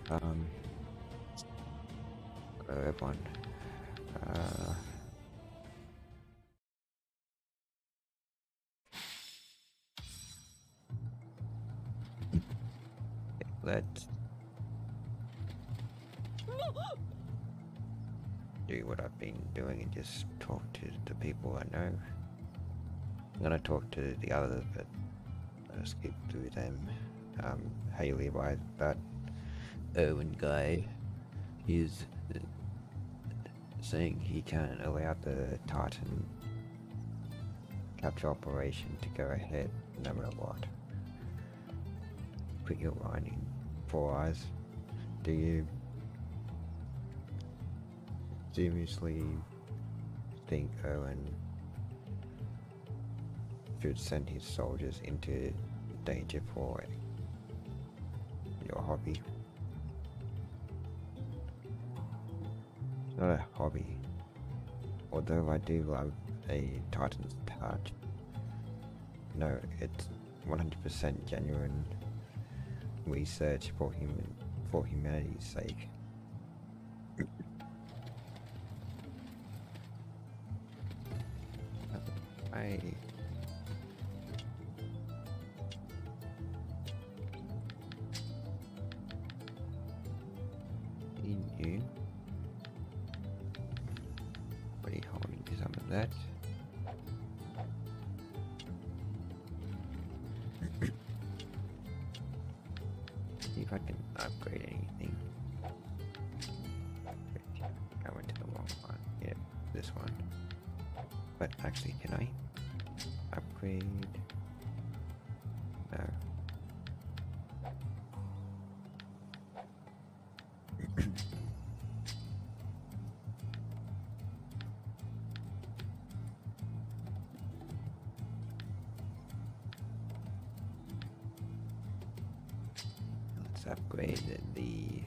Um, Hello everyone. Uh, let's do what I've been doing and just talk to the people I know. I'm gonna talk to the others, but I'll skip through them. Hey Levi, that Owen guy, he's saying he can't allow the Titan capture operation to go ahead no matter what. Put your mind in 4 eyes. Do you seriously think Owen should send his soldiers into danger for your hobby? It's not a hobby, although I do love a Titan's touch. No, it's 100% genuine research for humanity's sake. I you already holding some of that. See if I can upgrade anything. I went to the wrong one. Yeah, this one. But actually, can I upgrade? No. Let's upgrade these.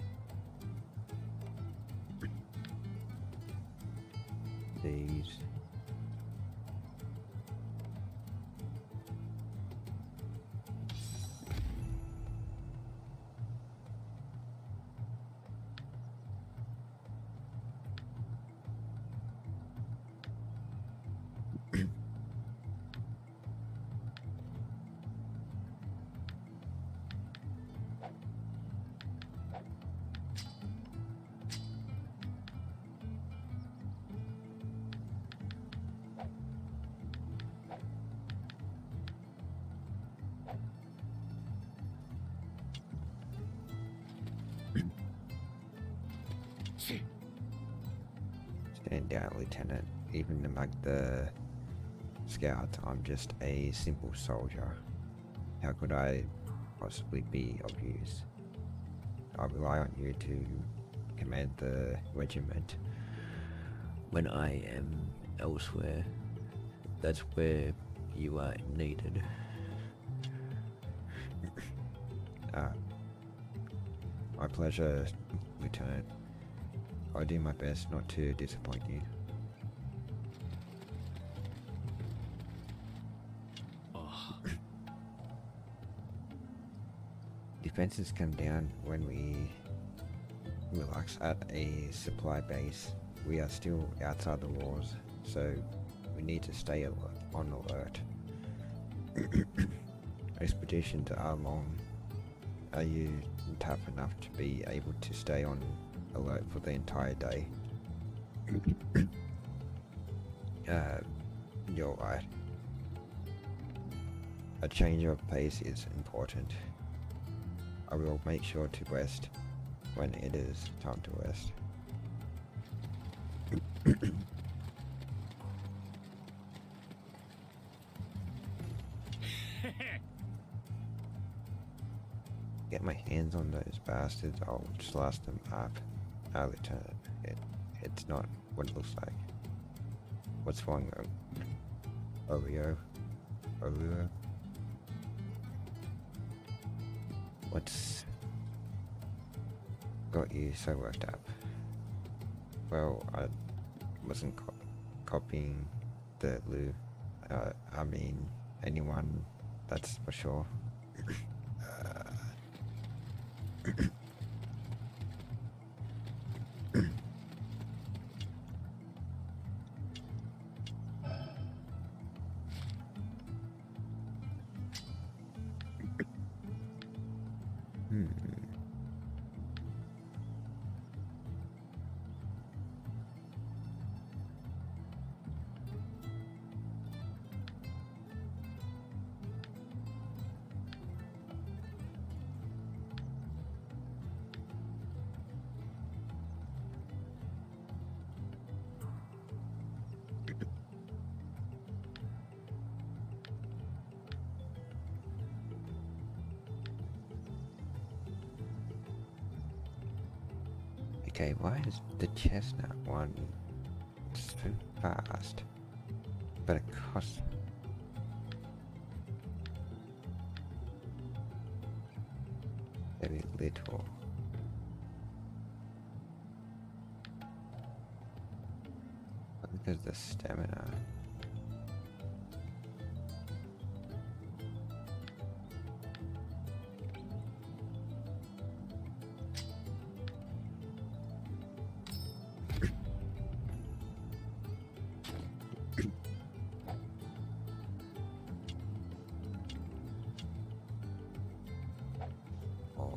Stand down, Lieutenant. Even among the scouts, I'm just a simple soldier. How could I possibly be of use? I rely on you to command the regiment. When I am elsewhere, that's where you are needed. My pleasure, Lieutenant. I'll do my best not to disappoint you. Defenses come down when we relax at a supply base. We are still outside the walls, so we need to stay on alert. Expeditions are long. Are you tough enough to be able to stay on alert for the entire day? You're right. A change of pace is important. I will make sure to rest when it is time to rest. Get my hands on those bastards, I'll slice them up. Lieutenant, it's not what it looks like. What's wrong, Oreo? What's got you so worked up? Well, I wasn't copying the Lou. I mean, anyone, that's for sure. Hmm. Okay, why is the chestnut one so fast? But it costs very little. Because the stamina. Oh.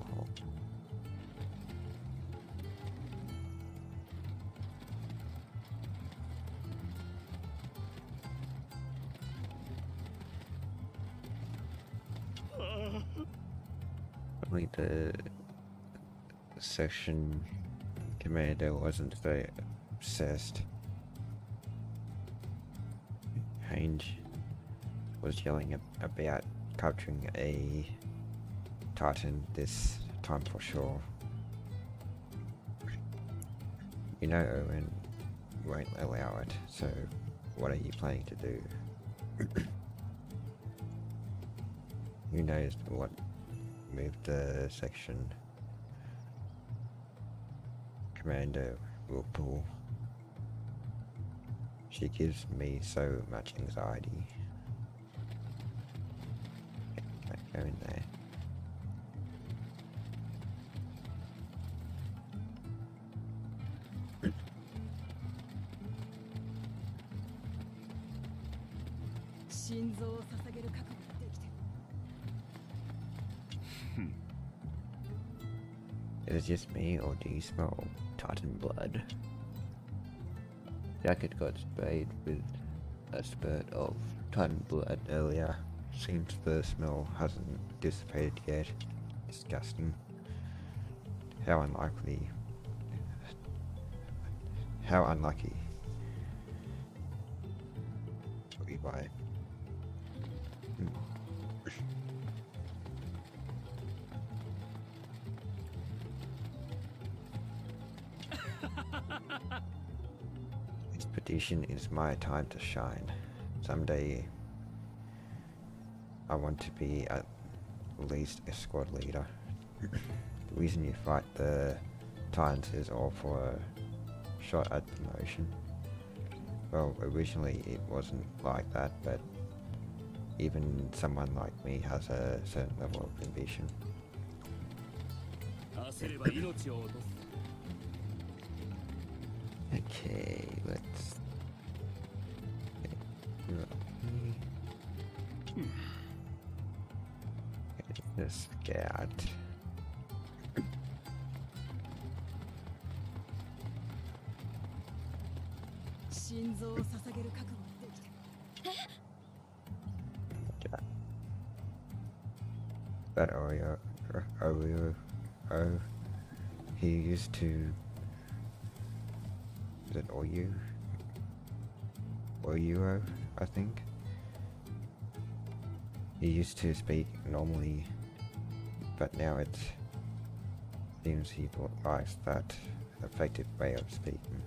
Probably the section commander wasn't very obsessed. Hange was yelling about capturing a Titan this time for sure. You know Owen won't allow it, so what are you planning to do? Who knows what move the section commander will pull. She gives me so much anxiety. Can't go in there. Is it just me, or do you smell Titan blood? Jacket got sprayed with a spurt of Titan blood earlier. Seems the smell hasn't dissipated yet. Disgusting. How unlikely. How unlucky. Why? Expedition is my time to shine. Someday I want to be at least a squad leader. The reason you fight the Titans is all for a shot at promotion. Well, originally it wasn't like that, but even someone like me has a certain level of ambition. Okay, let's get the scout. That Oreo, he used to. Is it Oyuo, I think. He used to speak normally, but now it seems he likes that effective way of speaking.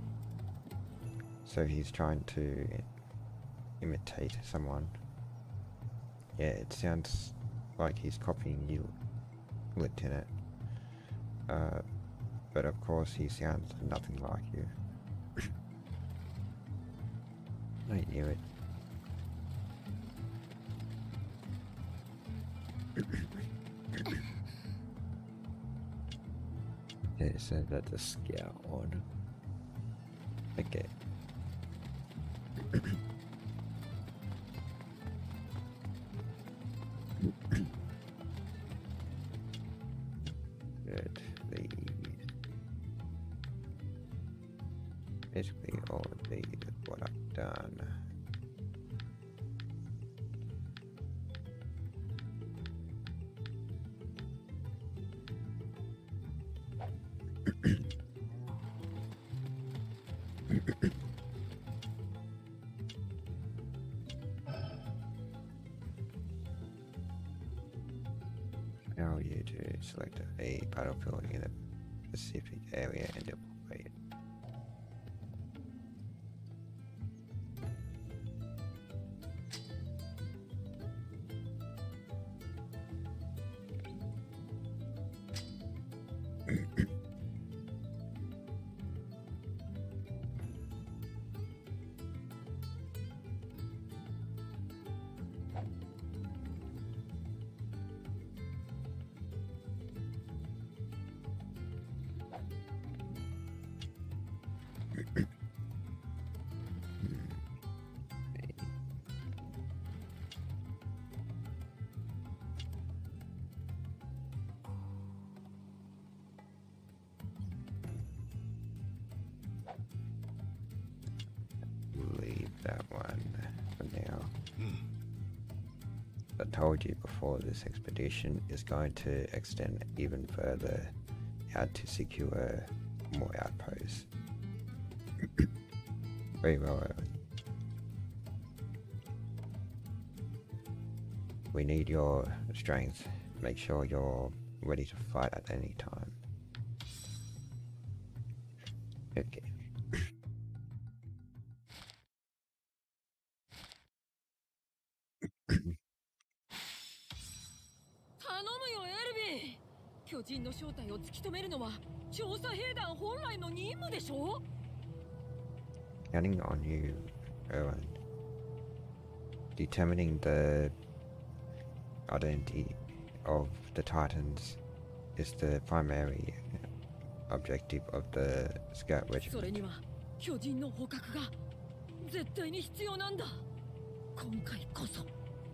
So he's trying to imitate someone. Yeah, it sounds like he's copying you, Lieutenant. But of course he sounds nothing like you. I knew it. It said that the scout on. Okay. Done. Now you to select a battlefield in a specific area and deploy it. Leave that one for now. I told you before, this expedition is going to extend even further out to secure more outposts. Very well, Owen. We need your strength. Make sure you're ready to fight at any time. Okay. 頼むよエルヴィン。巨人の正体を突き止めるのは調査兵団本来の任務でしょ。 Counting on you, Owen. Determining the identity of the Titans is the primary objective of the Scout それ Regiment. には巨人の捕獲が絶対に必要なんだ。今回こそ。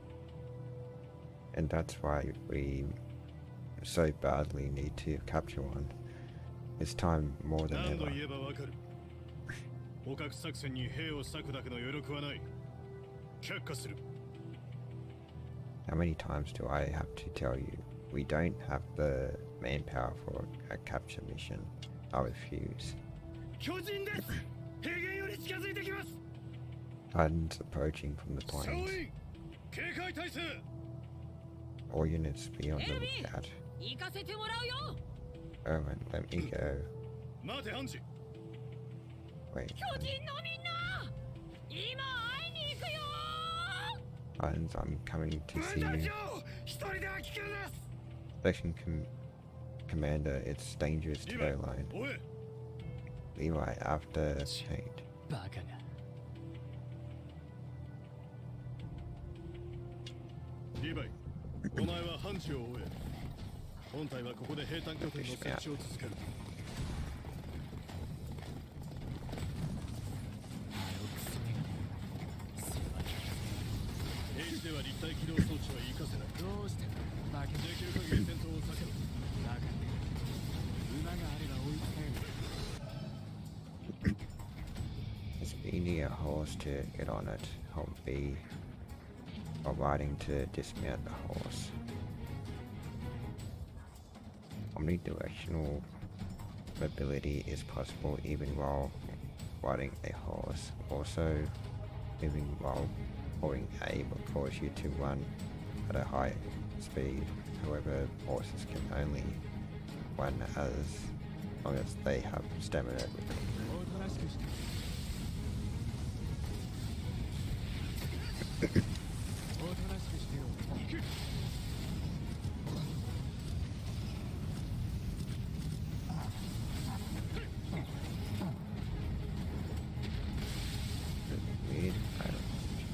And that's why we so badly need to capture one. It's time more than 何度 ever. 言えばわかる。捕獲作戦に兵を割くだけの余力はない。却下する。 How many times do I have to tell you? We don't have the manpower for a capture mission. I refuse. 巨人です。平原より近づいてきます。 Titans approaching from the 総 plains. 員、警戒態勢。 All units be on the Enemy! lookout. 行かせてもらうよ。 Owen, let me go. 待てハンジ。 Wait. 巨人のみんな、今会いに行くよ。 Titans, I'm coming to 分 see 隊 you. 長、一人では危険です。 Section Commander, it's dangerous to リヴァ go alone. イ、追え。 Levi, after Kate. バカが。 リヴァイ、お前はハンジを追え。本隊はここで兵隊拠点の設置を続ける。平地では立体起動装置は活かせない。 どうしてバカできる限り戦闘を避けろ。 バカ馬があれば追いつける。 It's B near a horse to get on it. Hold B while riding to dismount the horse. Omnidirectional mobility is possible even while riding a horse. Also, moving while holding A will cause you to run at a high speed. However, horses can only run as long as they have stamina with them. おとなしくして。おとなしくしてよ。行く。 Weird. I don't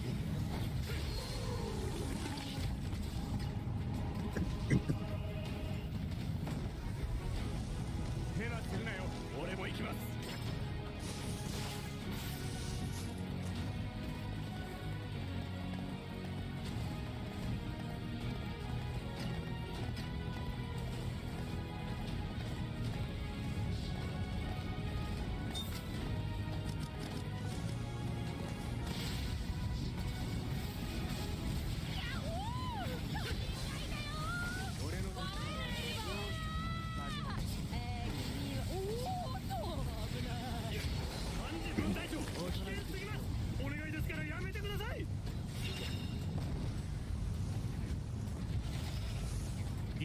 ヘラするなよ。俺も行きます。 Let's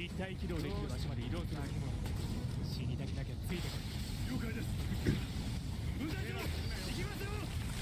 立体起動できる場所まで移動するだけも死にたくなきゃついてこい。 了解です。無駄にも行きますよ。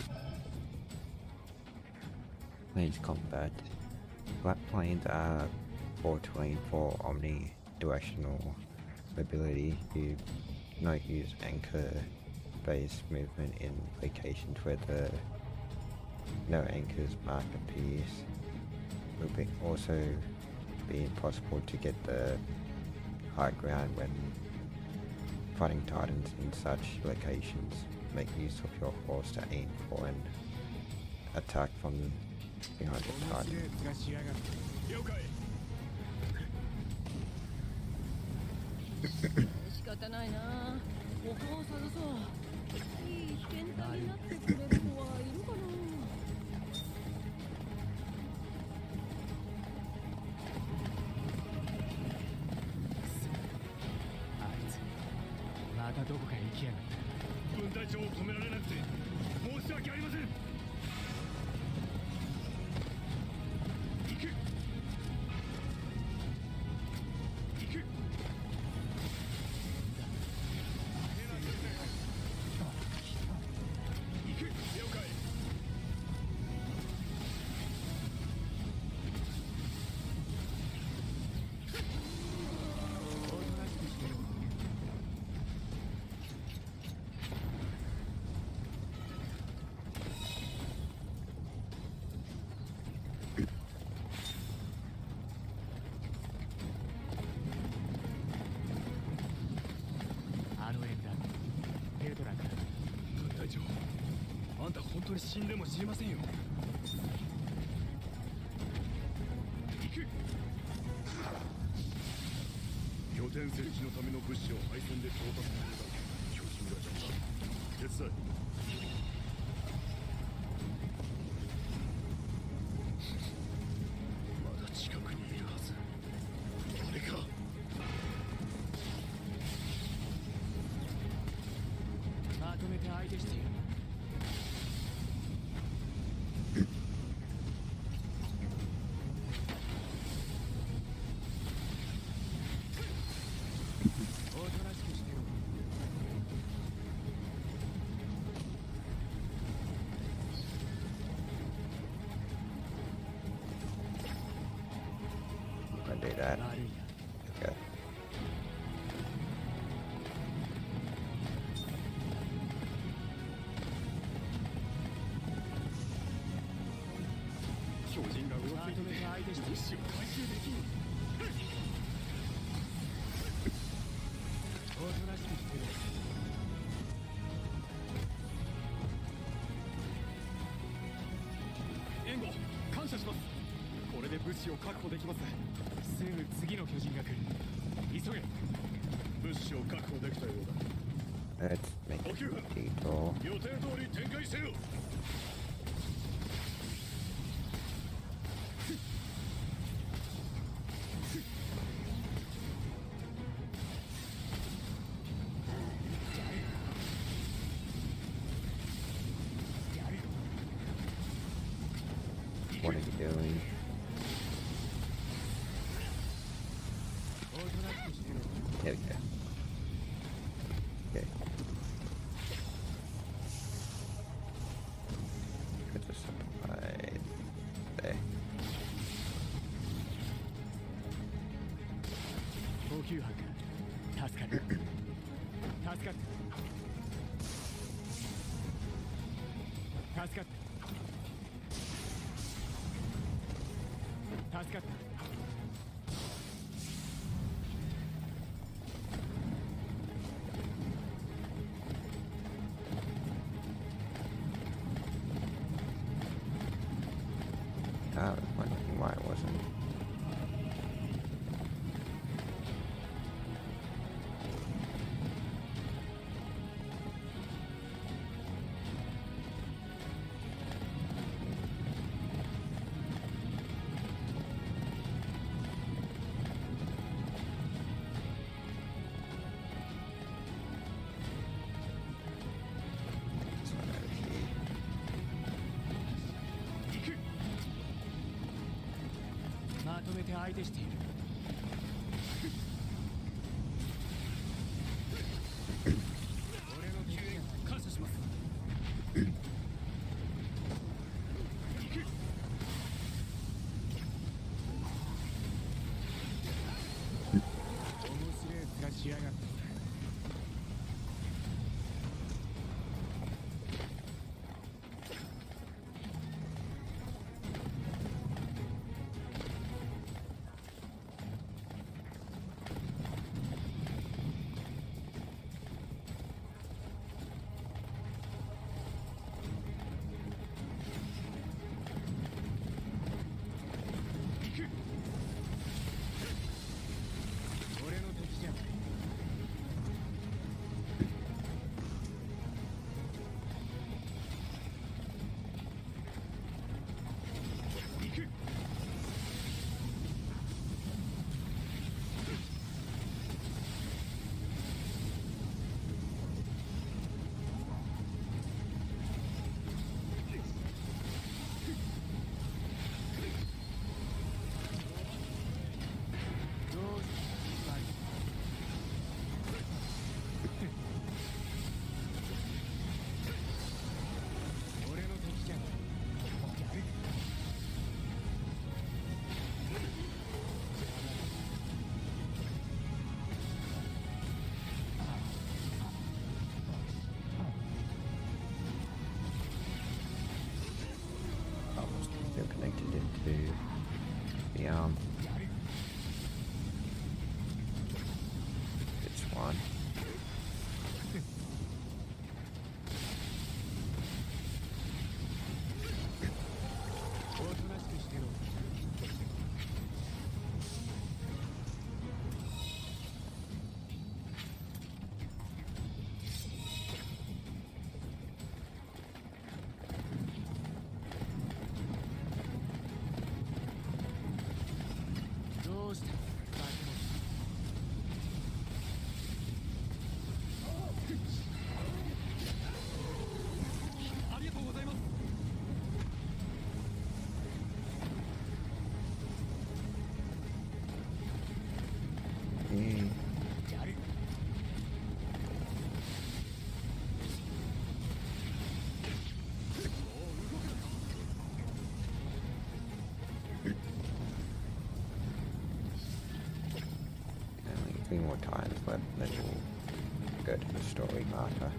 Planes combat. Flat planes are four-terrain for omnidirectional mobility. You not use anchor-based movement in locations where the no anchors mark appears. It will also be impossible to get the high ground when fighting titans in such locations. Make use of your horse to aim for an attack from behind the オム titan. シレースが仕上がる。 了解。 仕方ないな。他を探そう。いい検体になってくれる子はいるかな。 あいつまたどこかへ行きやがった。 分隊長を止められなくて申し訳ありません。行く。行く。行く。了解。 おとなしくしてろ。あの縁だ。ペドラから分隊長、あんた本当に死んでも知りませんよ。行く。拠点設置のための物資を配線で調達するのだ。巨人が邪魔だ。手伝い。まだ近くにいるはず。あれか。 まとめて相手してやる。おとなしくしてろ。 I'm gonna do that. 悪いな。 Okay. 巨人がまとめて相手して物資を回収できん。 おとなしくしてろ。 援護感謝します。これで物資を確保できます。 すぐ次の巨人が来る。急げ。 物資を確保できたようだ。 Let's make a detour. 予定通り展開せよ。 What are you doing? おとなしくしてろ。 There we go. Okay. Put this right there. 高級班か。助かる。助かった。助かった。助かった。 I was wondering why it wasn't. This one over here. 行く。 まとめて相手している。 Yum. This one. おとなしくしてろ。どうした？バケモン。ありがとうございます。 Mm. やる。 Only 3 more times left, then we'll go to the story marker.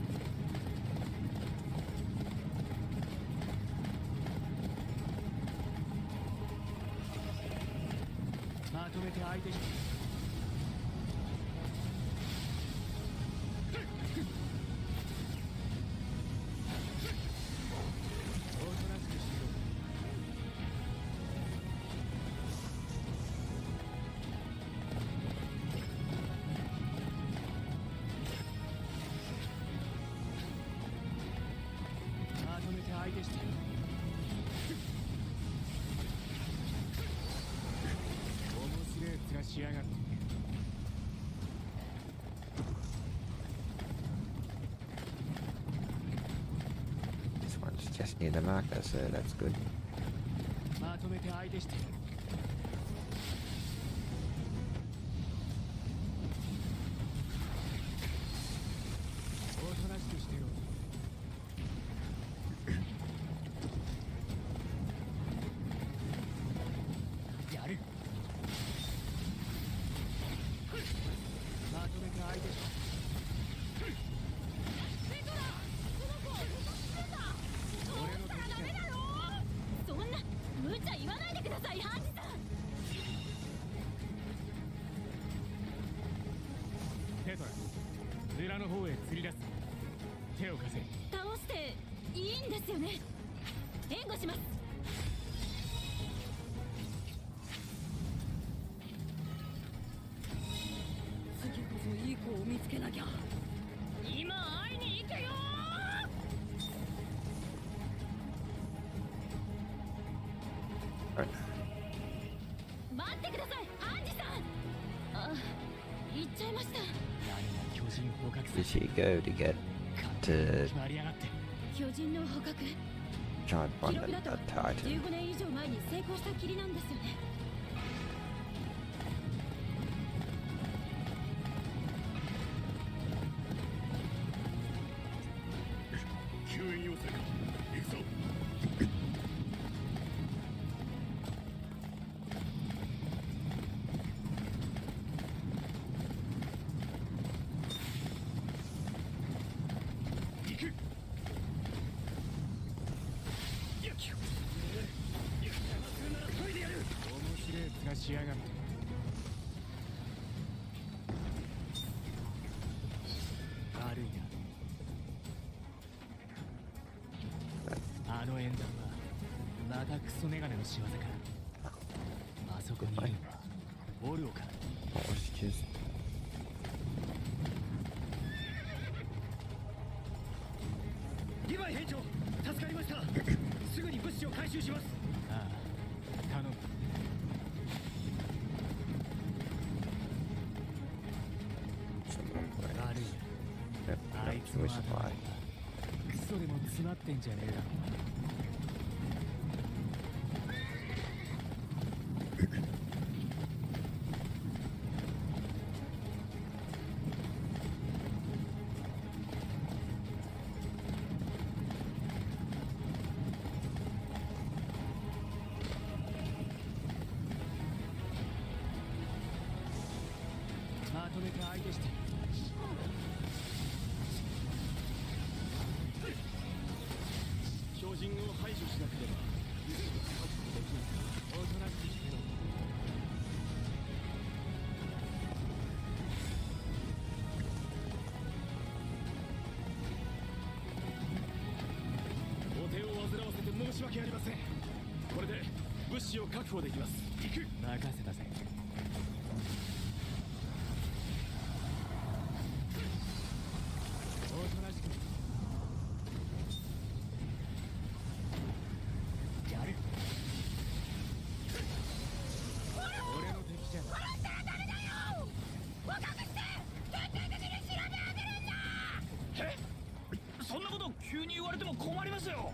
まとめて相手に。おとなしくしろ。まとめて相手して。面白い面しやがって。 This one's just near the marker, so that's good. まとめて相手して。おとなしくしてろ。やる。まとめて相手して。 ペトラ、この子を動かしてんだ。 俺の敵じゃん。 ダメだろ。そんな無茶言わないでください、ハンジさん。 ペトラ、村の方へ釣り出す。手を貸せ。 倒していいんですよね。援護します。次こそいい子を見つけなきゃ。今会いに行けよ。 Right. 待ってください、ハンジさん。あ、行っちゃいました。 何が巨人捕獲 Did さ。 she go to get 決まりやがって。 巨人の捕獲。 try and 記 find 録だ a と titan? 15年以上前に成功したきりなんですよね。 救援要請か。行くぞ。行く。 面白い面しやがって。悪いな。あの演談はまたクソメガネの仕業か。あそこにいるのはオルオか。 What was just リヴァイ兵長、助かりました。すぐに物資を回収します。ああ、頼む。 someone playing? 悪い Yep, な。あい yep, つの we 頭 supply. クソでも詰まってんじゃねえだろ。まとめて相手して。 巨人を排除しなければ確保できない。 おとなしくしてろ。 保できます。行く。任せたぜ。おとなしくやる。俺の敵じゃない。 殺したら誰だよ。若くして徹底的に調べ上げるんだ。 え、そんなこと急に言われても困りますよ。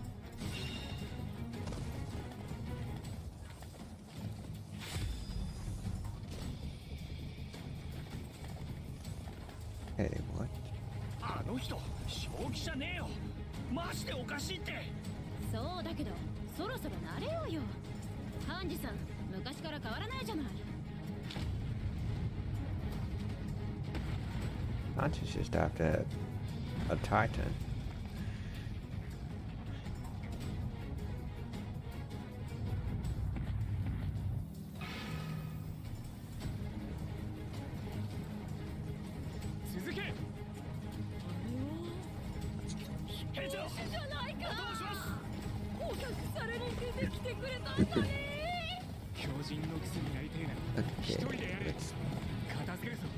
Hey, what? あの人正気じゃねえよ。マジでおかしいって。 そうだけどそろそろ慣れようよ。ハンジさん昔から変わらないじゃない。 Aren't you just after a titan? 続け。兵長、 じゃないか。 どうします。 捕獲される出てきてくれたんだね。 巨人のくせになりてえな。一 Okay, 人でやれ。 let's 片付けるぞ。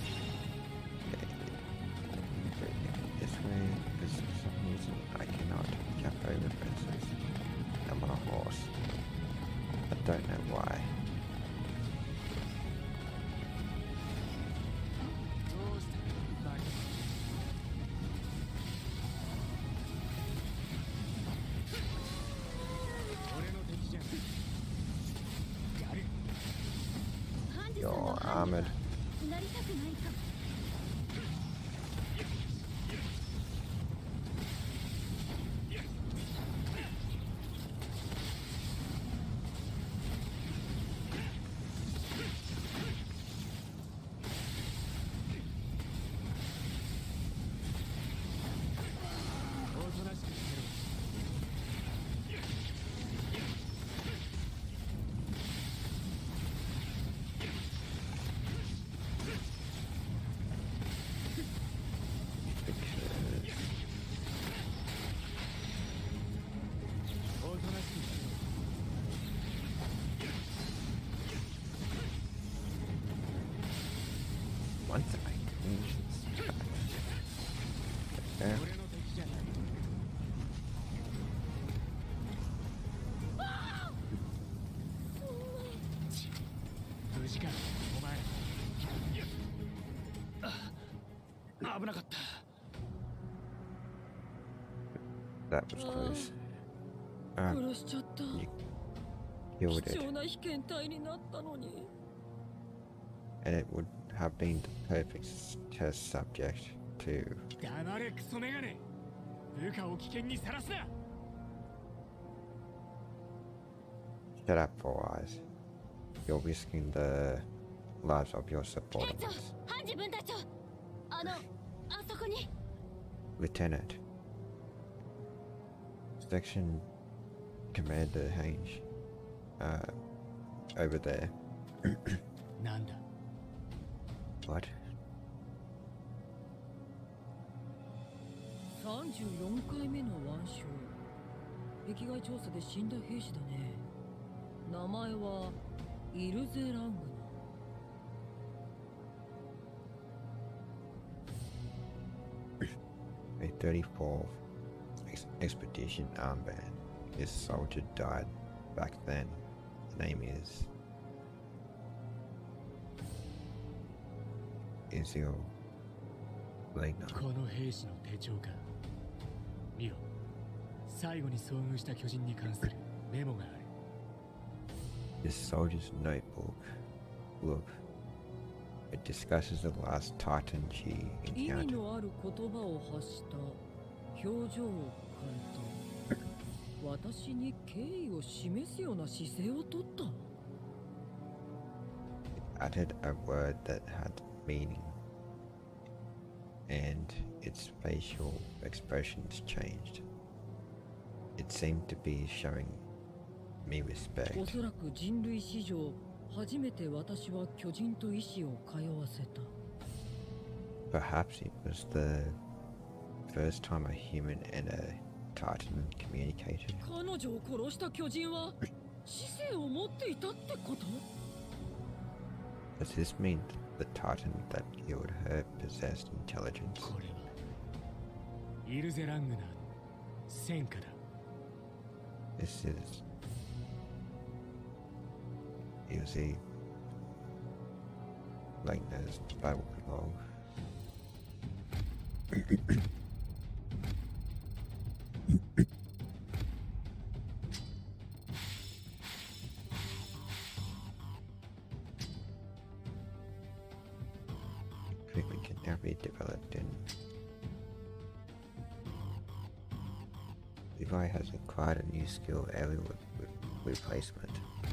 this way, because for some reason I cannot jump over fences. I'm on a horse. I don't know why. どうしたバカ。俺の敵じゃん。やる。 ハンジさん You're のハンジ armored. はなりたくないかも。 おとなしくしてろ。 Because おとなしくしてろ。 once I finish this fight, there, 俺の敵じゃない。無事か、お前。あ、危なかった。 that was close. 殺しちゃった。 Killed 貴 it, 重な被験体になったのに。 and it would have been the perfect test subject to 黙れクソメガネ。部下を危険にさらすな。 shut up, Four Eyes. You're risking the lives of your 隊長、 subordinates. ハンジ分隊長。あそこに。 Lieutenant. Section Commander Hange. Over there. なんだ。 What? 34回目の腕章。壁外調査で死んだ兵士だね。名前はイルゼ・ラングナ。 A 34th Expedition armband. This soldier died back then. The name is Izil Legner. この兵士の手帳か。見ろ。最後に遭遇した巨人に関するメモがある。 This soldier's notebook. Look. It discusses the last Titan she 意味 encountered. のある言葉を発した。表情を変えた。私に敬意を示すような姿勢をとった。 It uttered a word that had meaning, and its facial expressions changed. It seemed to be showing me respect. おそらく人類史上初めて私は巨人と意志を通わせた。 Perhaps it was the first time a human and a Titan communicated. 彼女を殺した巨人は知性を持っていたってこと？ Does this mean the Titan that killed her possessed intelligence? これはイルゼラングナーの戦果だ。 This is... Ilse Laigner's battle log. Treatment can now be developed in... Levi has acquired a new skill, alien with replacement.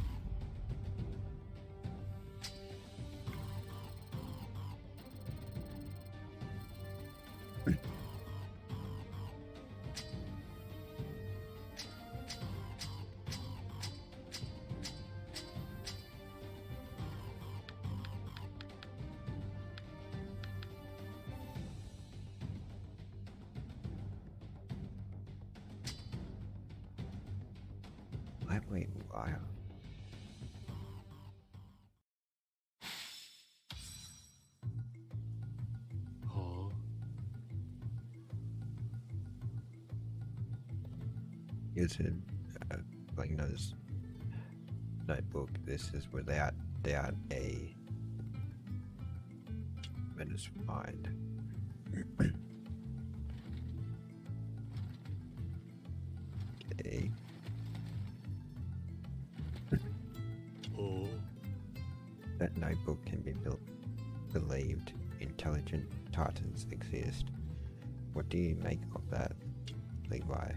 Lightweight wire. Oh. Using Laigner's notebook, this is without doubt a menace mind. Okay. Oh. That notebook can be believed intelligent Titans exist. What do you make of that, Levi?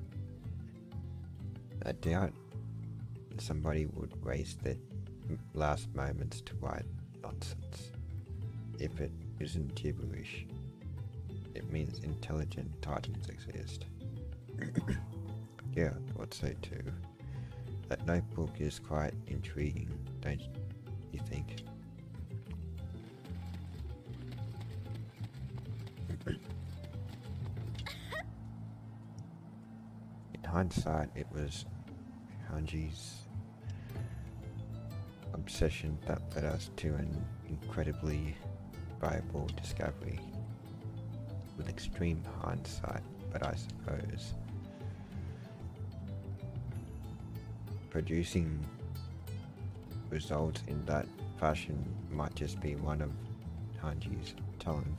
I doubt somebody would waste their last moments to write nonsense. If it isn't gibberish, it means intelligent Titans exist. Yeah, I thought so too. That notebook is quite intriguing, don't you think? In hindsight, it was Hanji's obsession that led us to an incredibly viable discovery. With extreme hindsight, but I suppose producing results in that fashion might just be one of Hanji's talents.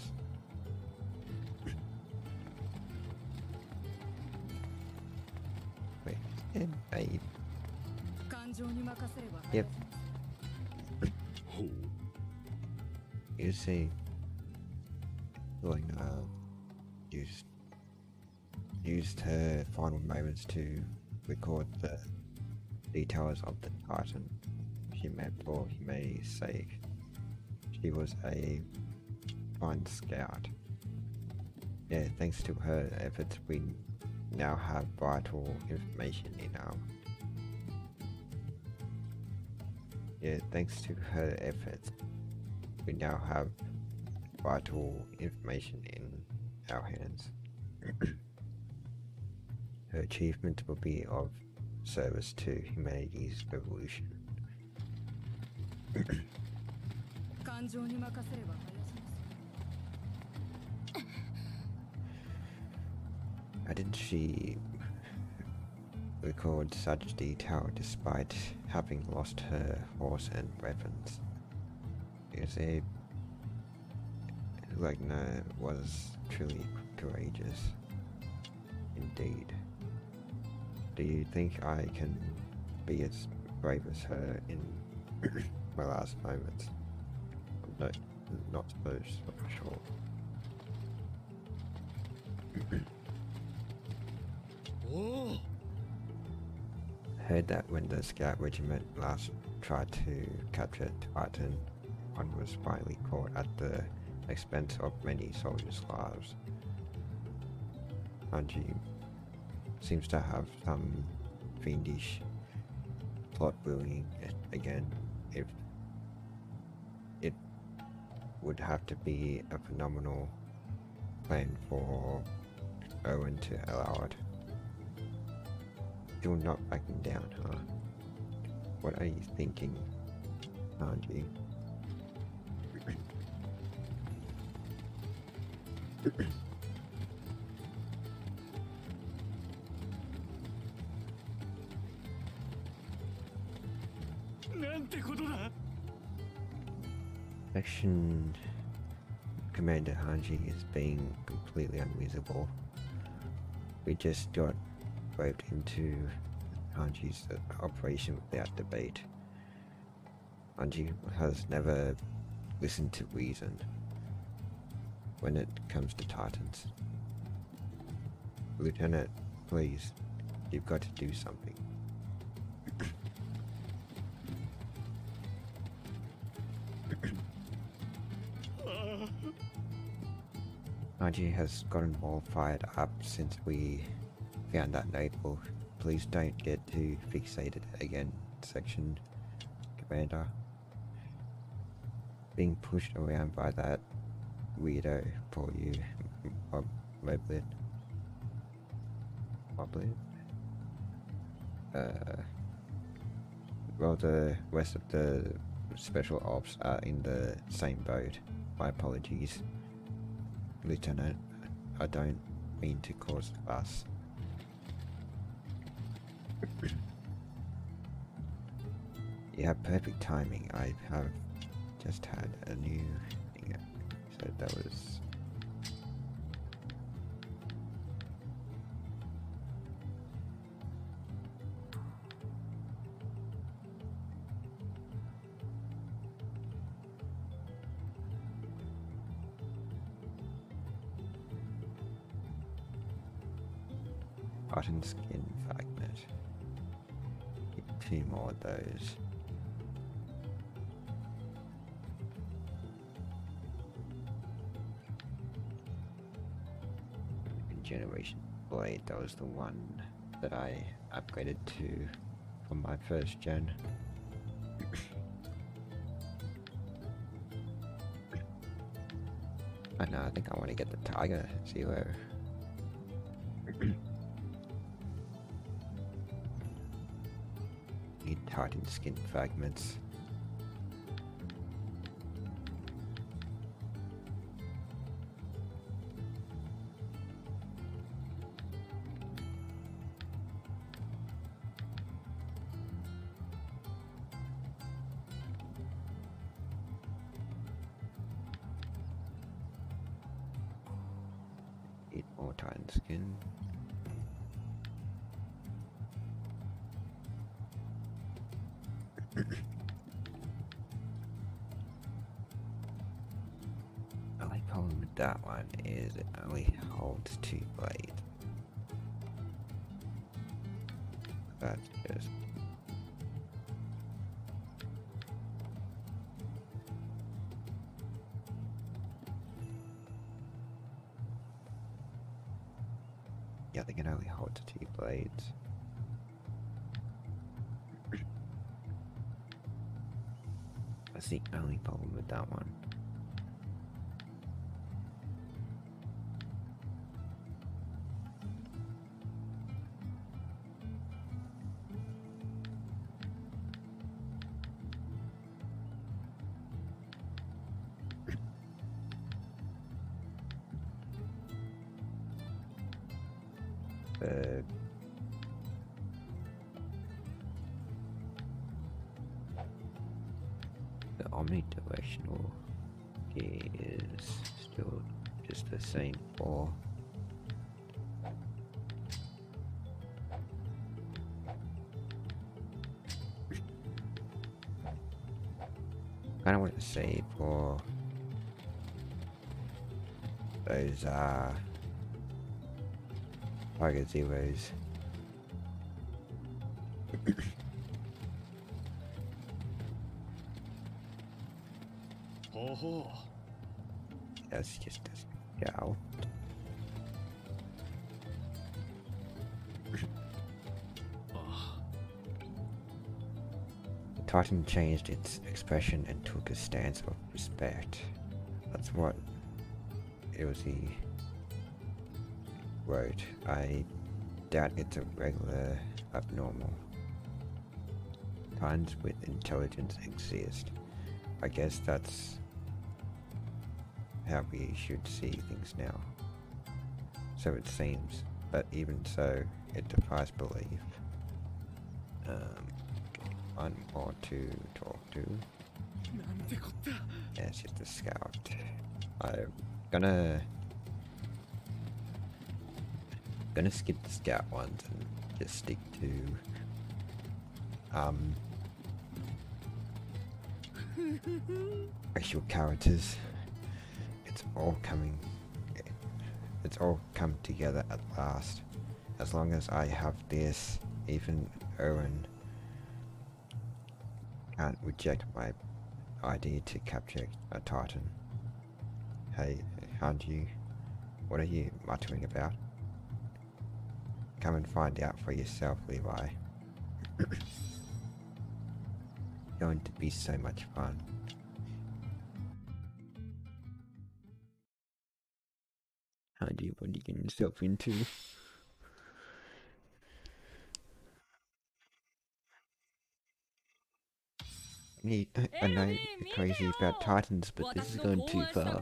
Wait, and a... Yep. Oh. You see, like, used her final moments to record the details of the Titan she met for humanity's sake. She was a fine scout. Yeah, thanks to her efforts, we now have vital information in our... Yeah, thanks to her efforts, we now have vital information in our hands. Her achievement will be of service to humanity's revolution. How did she record such detail despite having lost her horse and weapons? Is it like no was truly courageous indeed. Do you think I can be as brave as her in my last moments? No, not supposed, I'm sure. Oh. Heard that when the scout regiment last tried to capture Titan, one was finally caught at the expense of many soldiers' lives. Hanji seems to have some fiendish plot brewing again. If it would have to be a phenomenal plan for Owen to allow it. Still not backing down, huh? What are you thinking, Hanji? Section Commander Hanji is being completely unreasonable. We just got roped into Hanji's operation without debate. Hanji has never listened to reason when it comes to Titans. Lieutenant, please, you've got to do something. Hanji has gotten more fired up since we found that notebook. Please don't get too fixated again, Section Commander. Being pushed around by that weirdo for you, Moblin. Well, the rest of the special ops are in the same boat. My apologies, Lieutenant. I don't mean to cause a fuss. You have perfect timing. I have just had a new thing, so that was... Cotton skin fragment. Get 2 more of those. Generation blade, that was the one that I upgraded to from my first gen. I know, I think I want to get the Tiger Zero. Need Titan skin fragments. Need more Titan skin. The only problem with that one is it only holds 2 blades. That's just... yeah, they can only hold 2 blades. That's the only problem with that one. The omnidirectional gear is still just the same for I don't want to say for those Tiger Zeros. That's just a scout. The Titan changed its expression and took a stance of respect. That's what Ilse wrote. I doubt it's a regular abnormal. Titans with intelligence exist. I guess that's how we should see things now. So it seems, but even so, it defies belief. One more to talk to. Yes, it's the scout. I'm gonna skip the scout ones and just stick to actual characters. It's all come together at last. As long as I have this, even Owen can't reject my idea to capture a Titan. Hey, Hanji, what are you muttering about? Come and find out for yourself, Levi. Going to be so much fun. Hanji, what are you getting yourself into? I know you're crazy about Titans, but this is going too far.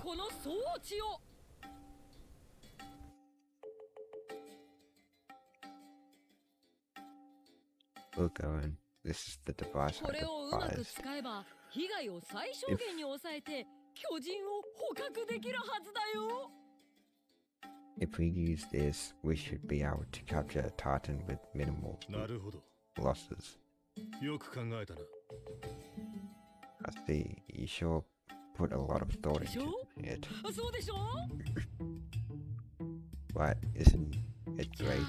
Look, Owen, this is the device I devised. If we use this, we should be able to capture a Titan with minimal losses. I see, you sure put a lot of thought into it. Right, isn't it great?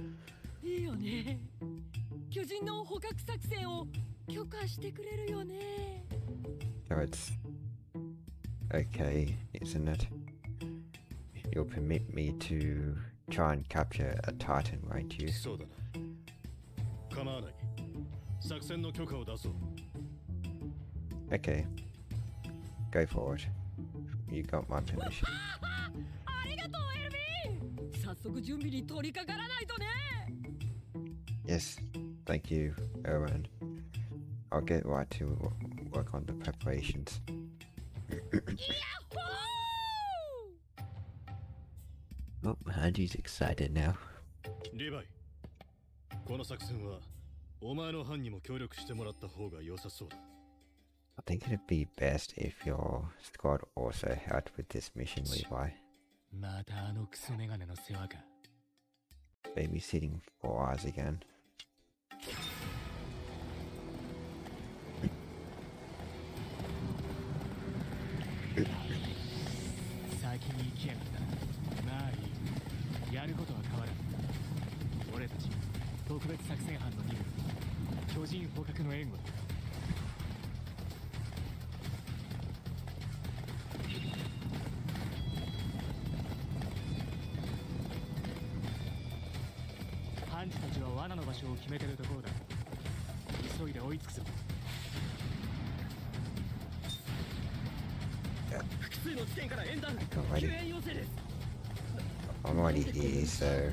So it's okay, isn't it? You'll permit me to try and capture a Titan, won't you? Okay, go for it. You got my permission. Yes, thank you, Erwin. I'll get right to work on the preparations. Oh, Hanji's excited now. Levi, この作戦はお前の班にも協力してもらった方が良さそうだ。 I think it'd be best if your squad also helped with this mission, Levi. Babysitting for eyes again. I'm already here, so...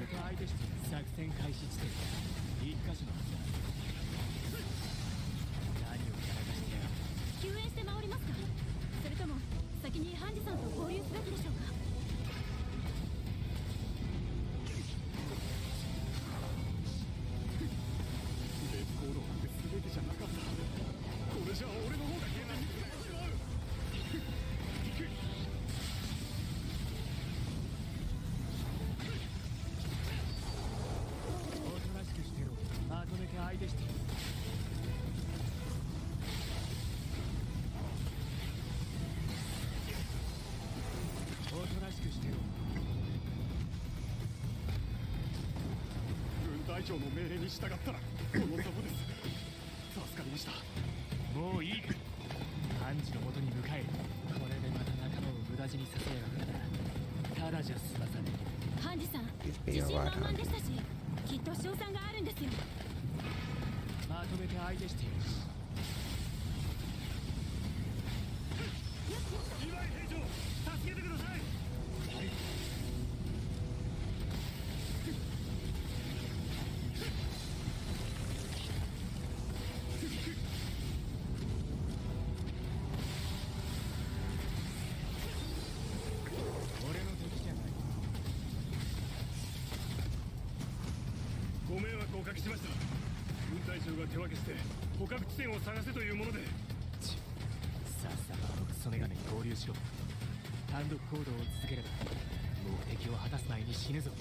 手分けして捕獲地点を探せというもので。 さっさとあのクソメガネに合流しろ。単独行動を続ければ目的を果たす前に死ぬぞ。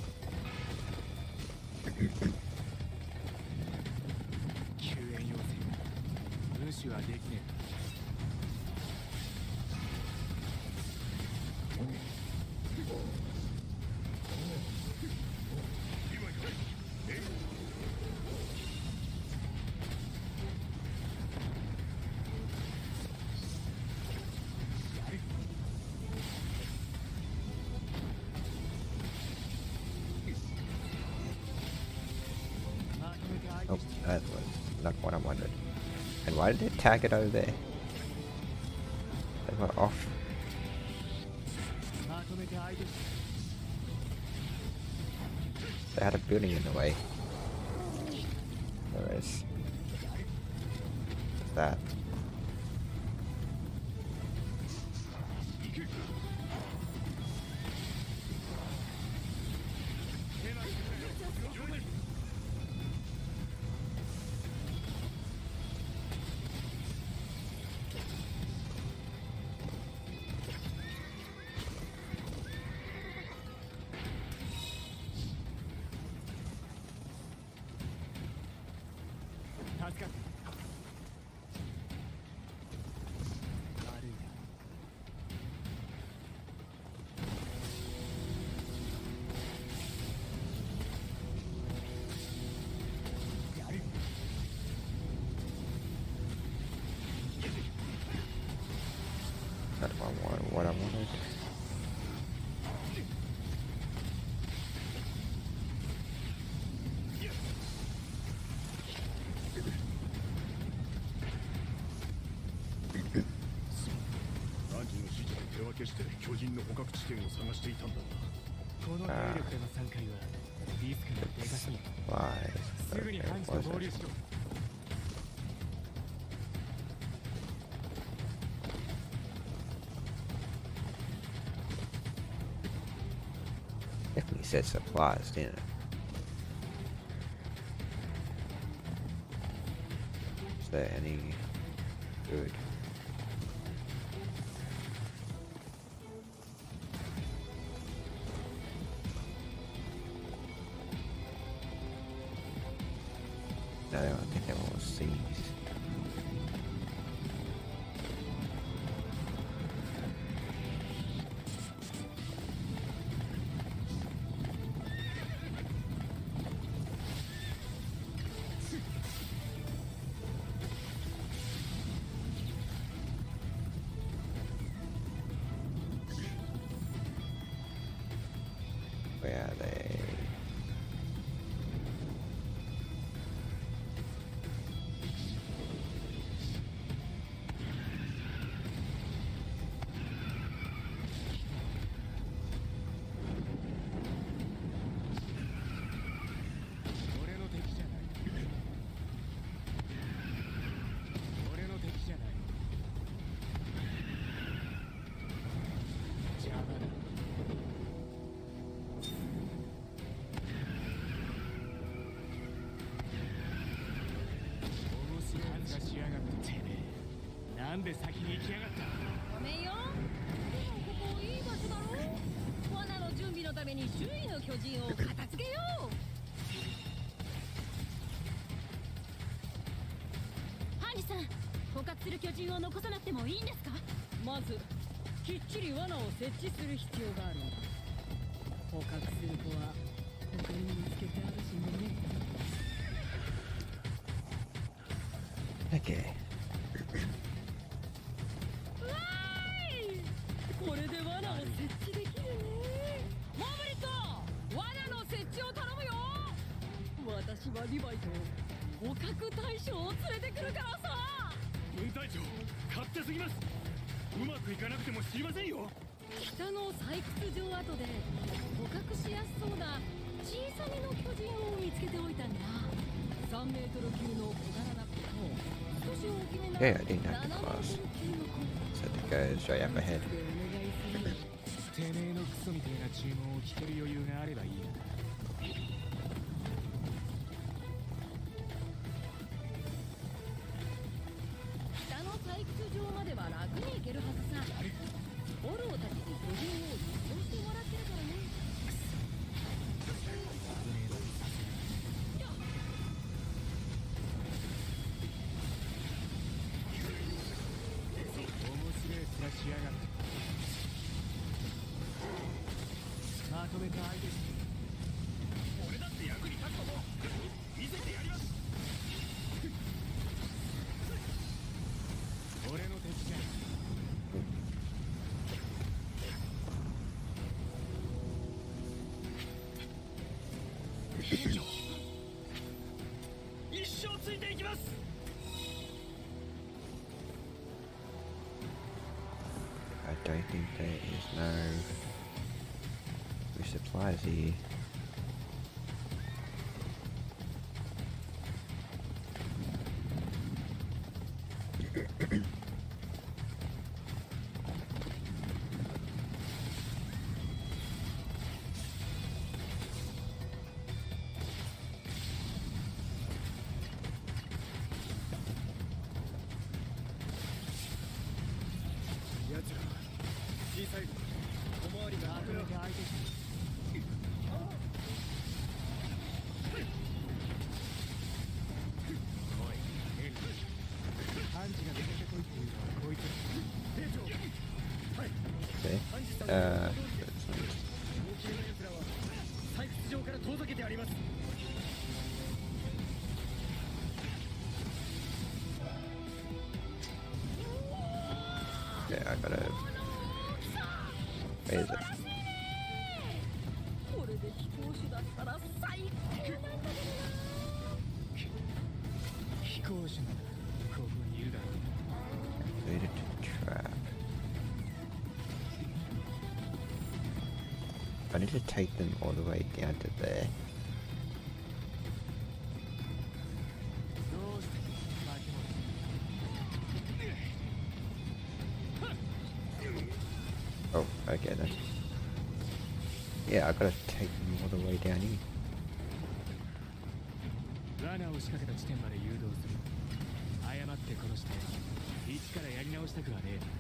救援要請だ。無視はできねえ。 Oh, that was not what I wanted. And why did it tag it over there? They were off. They had a building in the way. There is that. That's what I wanted. Definitely said supplies, didn't it? Is there any good? No, I think they're all seeds. Where are they? Okay. これで罠を設置できるね。モブリット、罠の設置を頼むよ。私はリヴァイと捕獲対象を連れてくるからさ。 分隊長、勝手すぎます。うまくいかなくても知りませんよ。 北の採掘場跡で捕獲しやすそうな小さめの巨人を見つけておいたんだ。3メートル級の小柄な子と少し大きめな Yeah, I didn't have to cross. So to go straight up ahead. てめえのクソみたいな注文を聞ける余裕があればいいな。 やがってまとめた相手して俺だって役に立つこと見せてやります俺の敵じゃ一生ついていきます I don't think there is no resupplies here. Okay. Yeah, I gotta. Where is it? これで飛行士だったら最高なんだけどな。 飛行士ならここにいるだろう Completed trap. I need to take them all the way down to there. どうして化け物 Oh, okay then. Yeah, I gotta take them all the way down here. 罠を仕掛けた地点まで誘導する誤って殺して一からやり直したくはねえ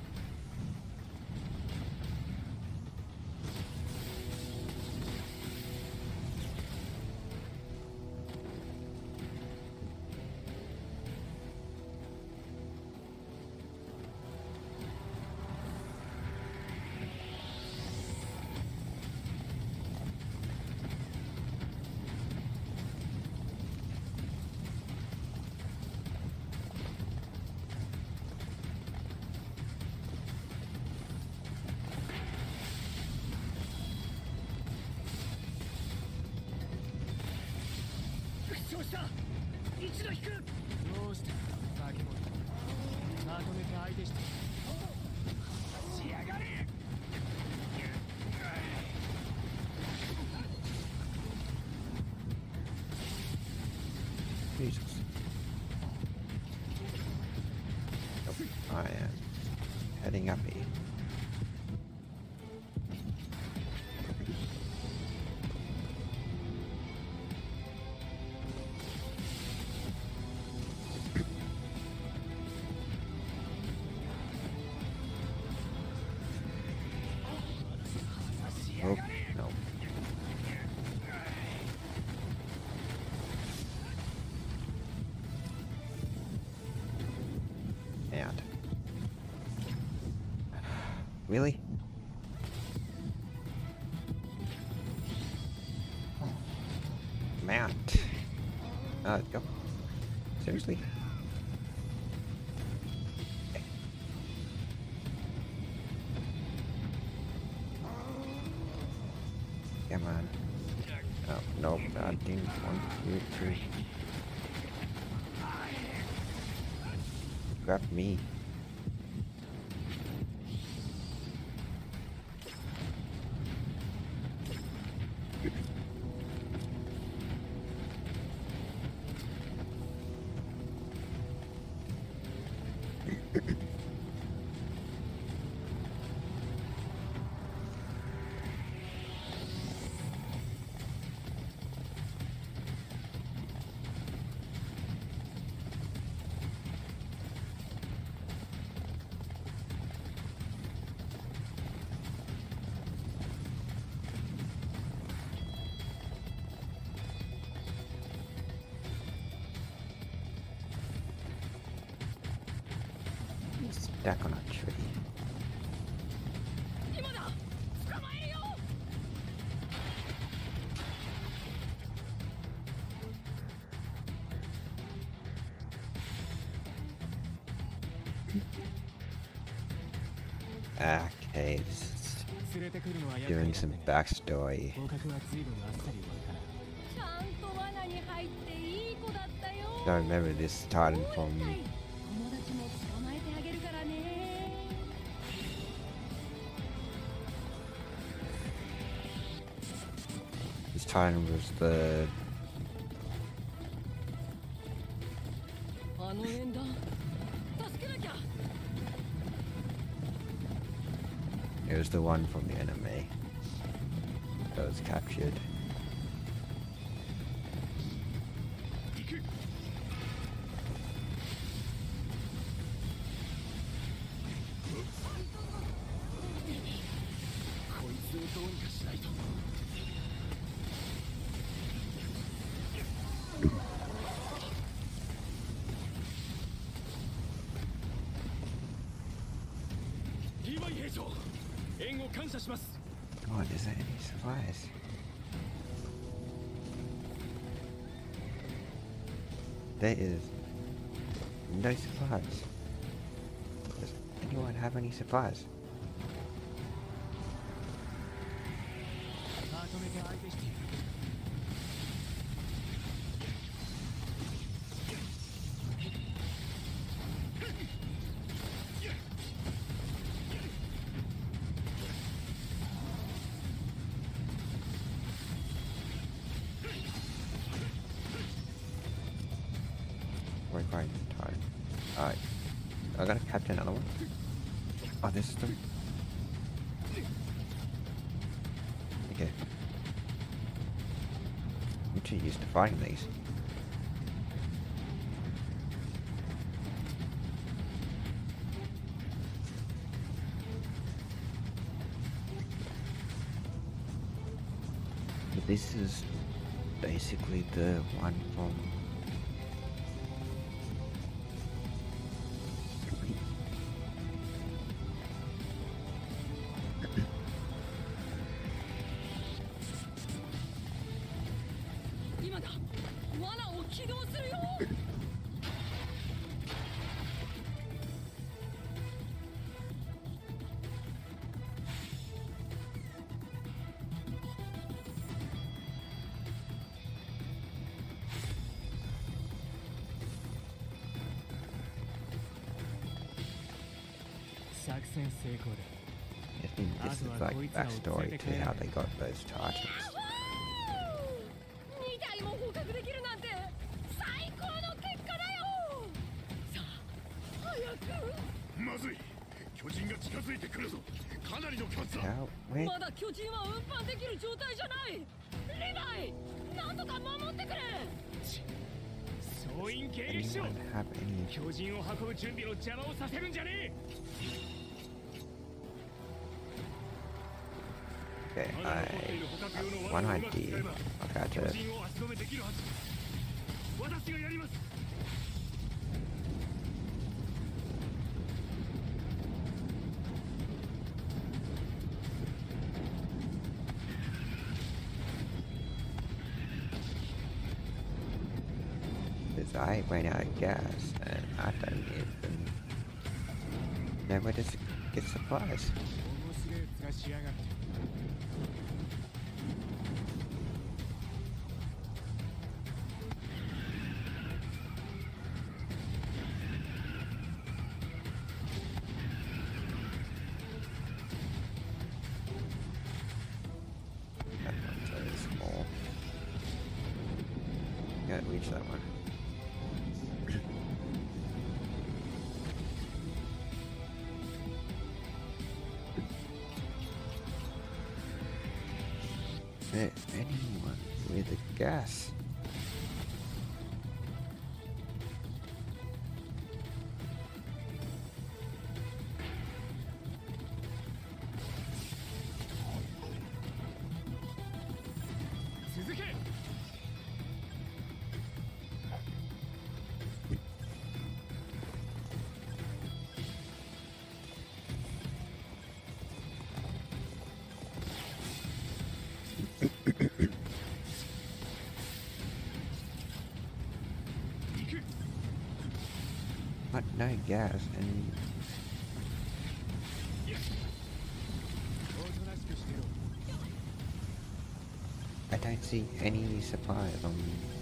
一度引くどうして化け物まとめて相手してしやがれ Jesus. I am heading up here. Oh, no. And really? Mount. Go. Seriously? Come on. Oh, no, I didn't want you to grab me. Stuck on a tree. Okay, this is 連れてくるのは厄介 doing だって some ね backstory. 合格は随分あっさり終わるからちゃんと罠に入っていい子だったよ。 So I remember this started from 友達も捕まえてあげるからね。 this time was the あの縁談助けなきゃ。 it was the one from the anime that was captured. こいつをどうにかしないとリヴァイ兵長援護感謝します God, is there any supplies? There is no supplies. Does anyone have any supplies? まとめて相手している We're going time. Alright. I gotta capture another one. Oh, this is the... Okay. I'm too used to fighting these. But this is basically the one from... I think this is like backstory to how they got those titles. 2体も捕獲できるなんて最高の結果だよ。さあ早く。 まずい巨人が近づいてくるぞかなりの数だ How? Where? まだ巨人は運搬できる状態じゃない。リヴァイ、なんとか守ってくれ。 総員迎撃しろ Anyone have any? 巨人を運ぶ準備の邪魔をさせるんじゃねえ Okay, まだ残っている捕獲用の one 罠をうまく使 idea. えば I got 巨 to 人を足止めできるはず私がやります because I ran out of gas and I don't even know where to get supplies. 面白いやつがしやがって That one's very small. Can't reach that one. Is there anyone with a gas? But no gas and don't see any supplies on.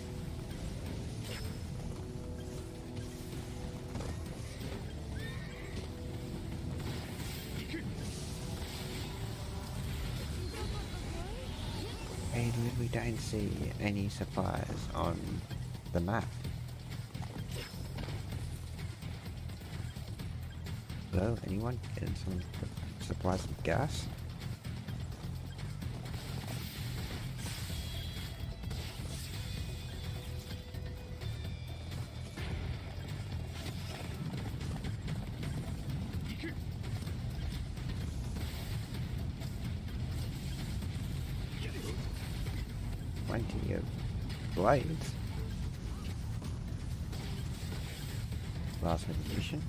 I literally don't see any supplies on the map. Hello, anyone getting some supplies of gas? Plenty of blades. Last mission.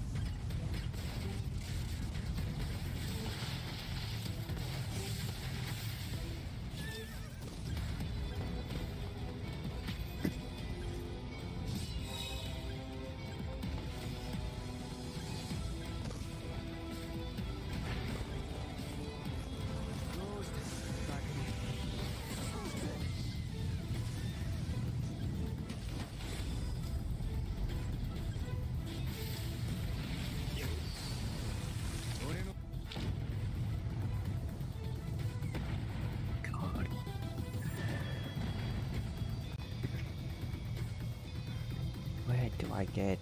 Where do I get?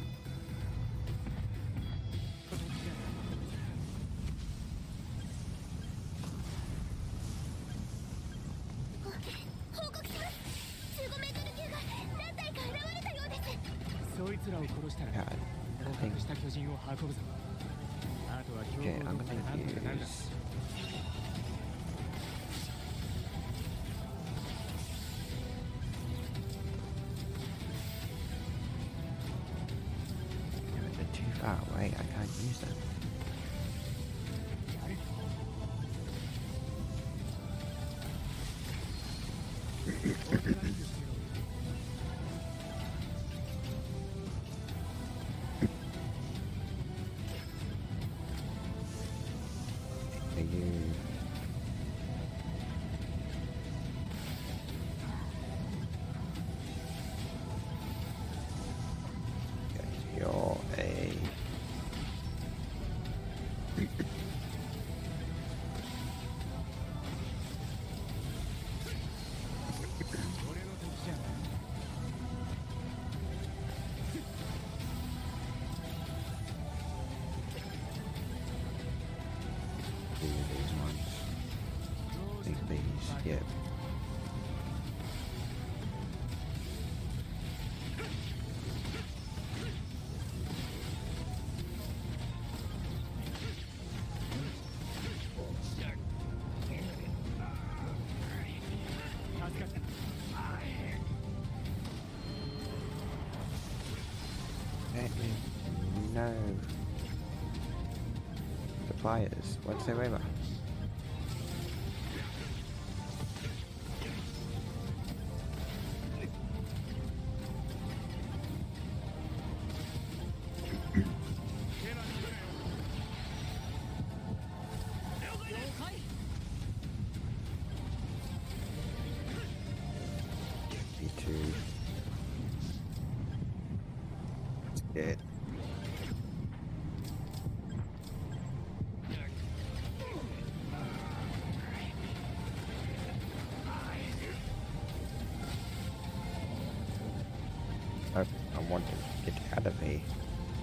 God, nothing. Okay, I'm gonna use. They're too far away. I can't use them. You're a these ones. I think these, yeah. No suppliers whatsoever. Me too. Dead. I want to get out of here.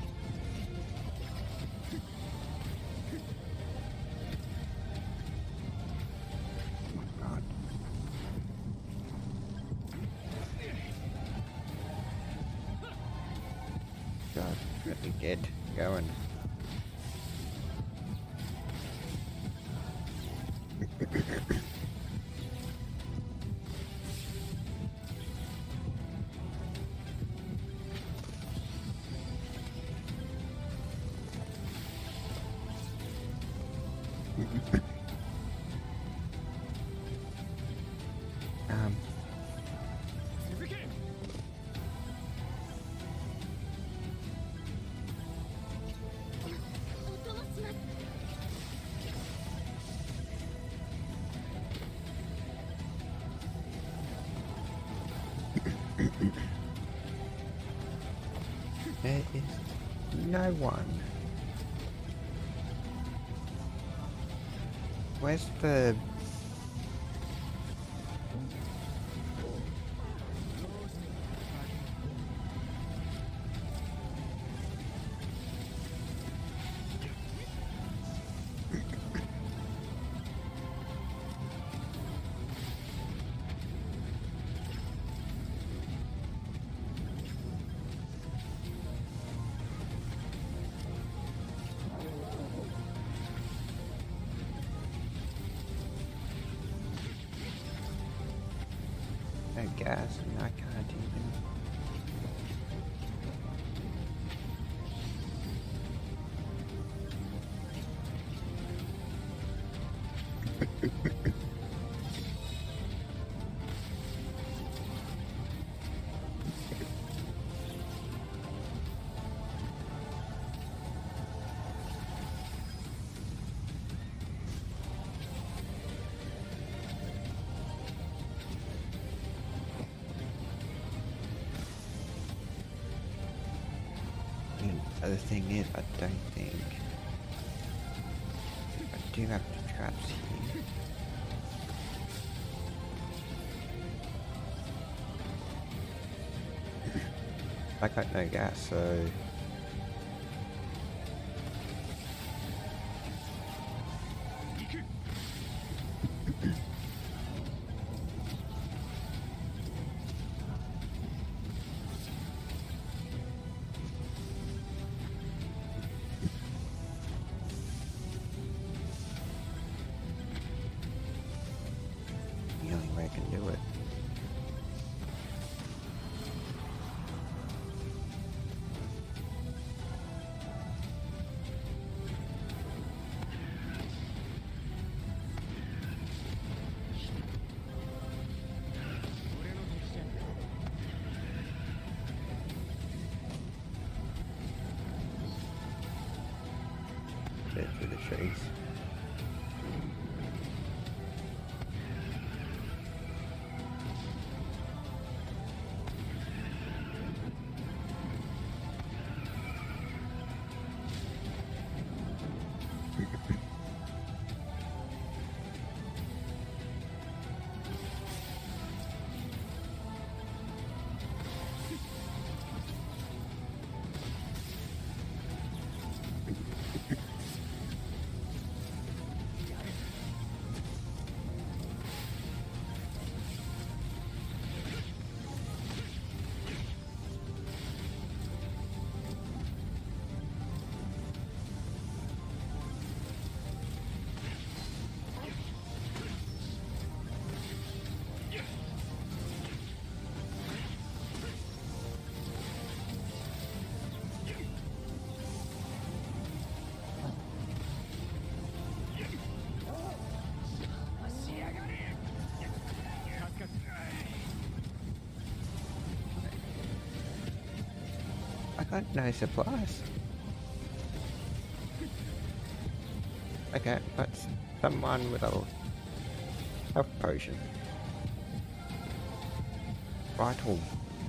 Oh my God. God, let me get going. There is no one. Where's the... no gas, and I can't even... The other thing is, I don't think I do have the traps here. I got no gas, so the only way I can do it. Bit through the trees. I got no supplies. Okay, that's someone with a health potion. Vital.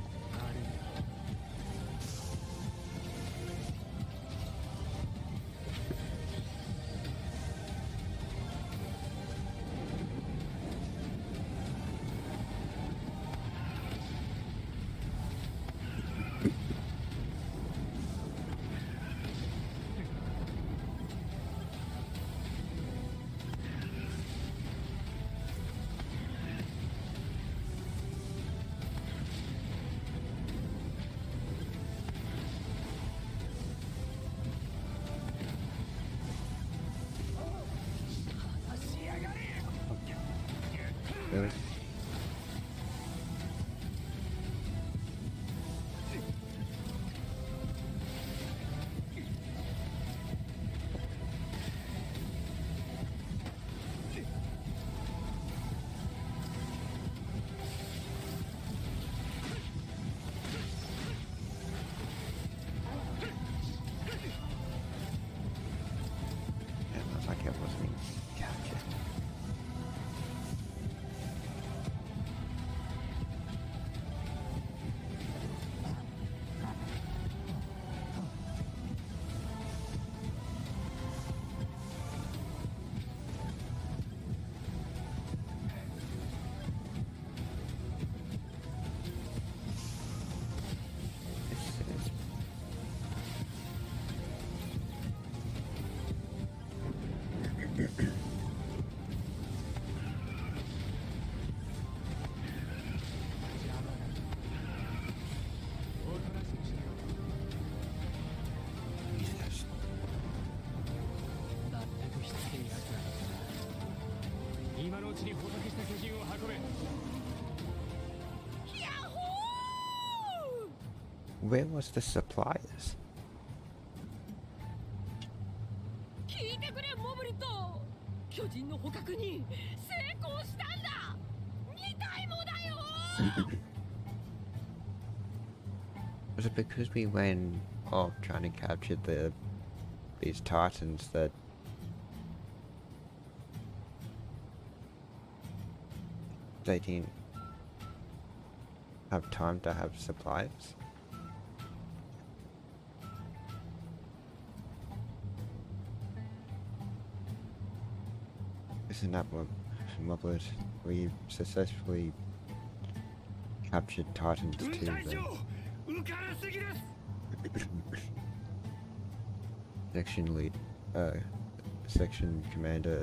Really? Yeah, looks like it wasn't captured. ちに捕獲した巨人を運べ。 ヤッホー Where was the suppliers? 聞いてくれモブリット、巨人の捕獲に成功したんだ。2体もだよ。 Was it because we went off trying to capture these titans that they didn't have time to have supplies? Isn't that what we successfully captured titans too? Section lead, section commander,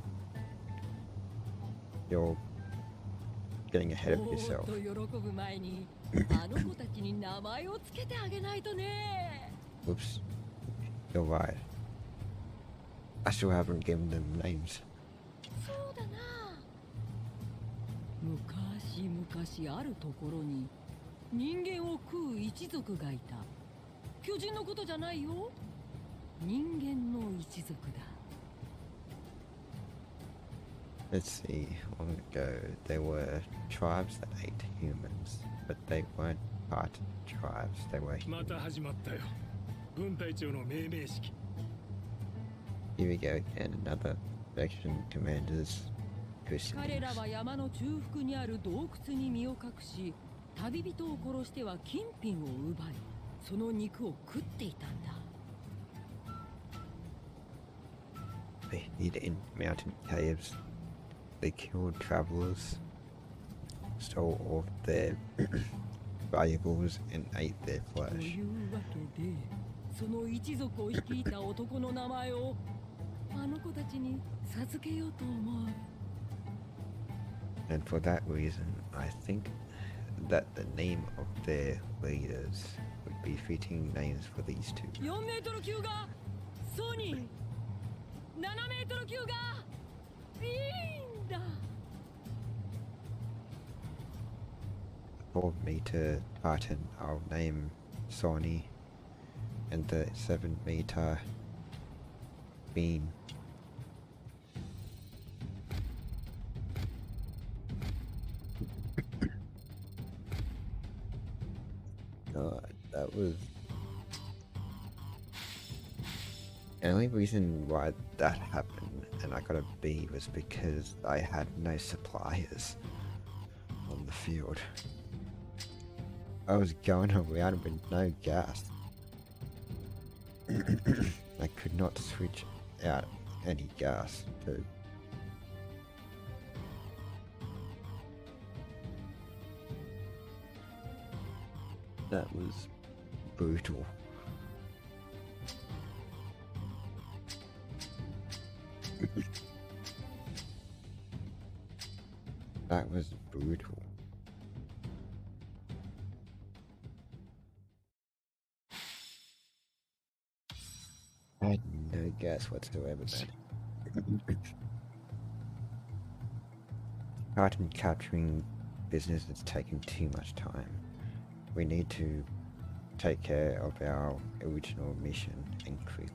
you're getting ahead of yourself. もっと喜ぶ前にあの子たちに名前をつけてあげないとね。 Oops, you're right. I still haven't given them names. そうだな。昔々あるところに人間を食う一族がいた。巨人のことじゃないよ。人間の一族だ。 Let's see, long ago there were tribes that ate humans, but they weren't part tribes, they were また始まったよ。軍隊長の命名式。 Here we go again, another section commander's 彼ら christenings. は山の中腹にある洞窟に身を隠し、旅人を殺しては金品を奪い、その肉を食っていたんだ。 They hid in mountain caves. They killed travelers, stole all their valuables, and ate their と flesh. いうわけで、その一族を率いた男の名前をあの子たちに授けようと思う。 And for that reason, I think that the name of their leaders would be fitting names for these two. 4メートル級がソニー、7メートル級がいいんだ。 4-meter Titan, I'll name Sony, and the 7-meter Beam. God, that was... The only reason why that happened and I got a B was because I had no suppliers on the field. I was going around with no gas. I could not switch out any gas to... That was brutal. That was brutal. I had no gas whatsoever, man. Titan capturing business is taking too much time. We need to take care of our original mission and quickly.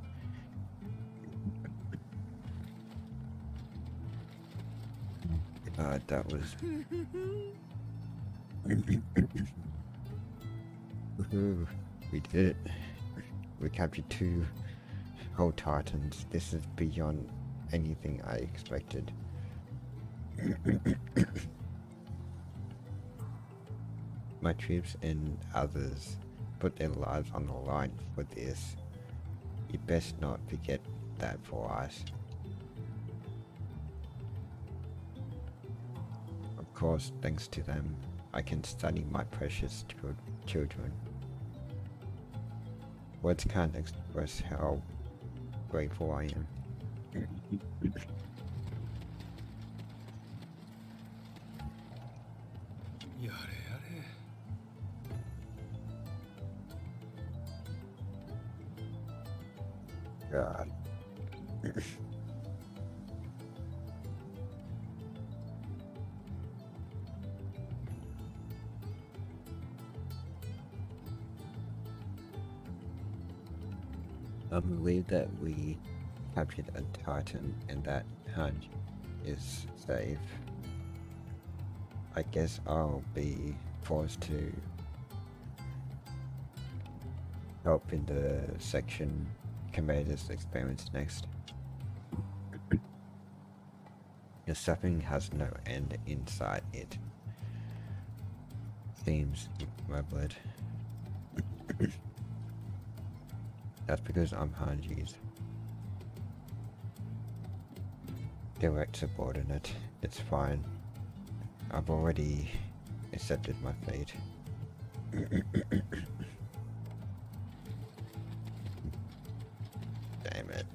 That was... Woohoo, we did it. We captured 2 whole Titans. This is beyond anything I expected. My troops and others put their lives on the line for this. You best not forget that for us. Of course, thanks to them, I can study my precious children. Words can't express how grateful I am. God. I believe that we captured a Titan and that Hanji is safe. I guess I'll be forced to help in the section Commander's experiments next. Your suffering has no end inside it. Seems my blood. That's because I'm Hanji's direct subordinate. It's fine. I've already accepted my fate. Damn it.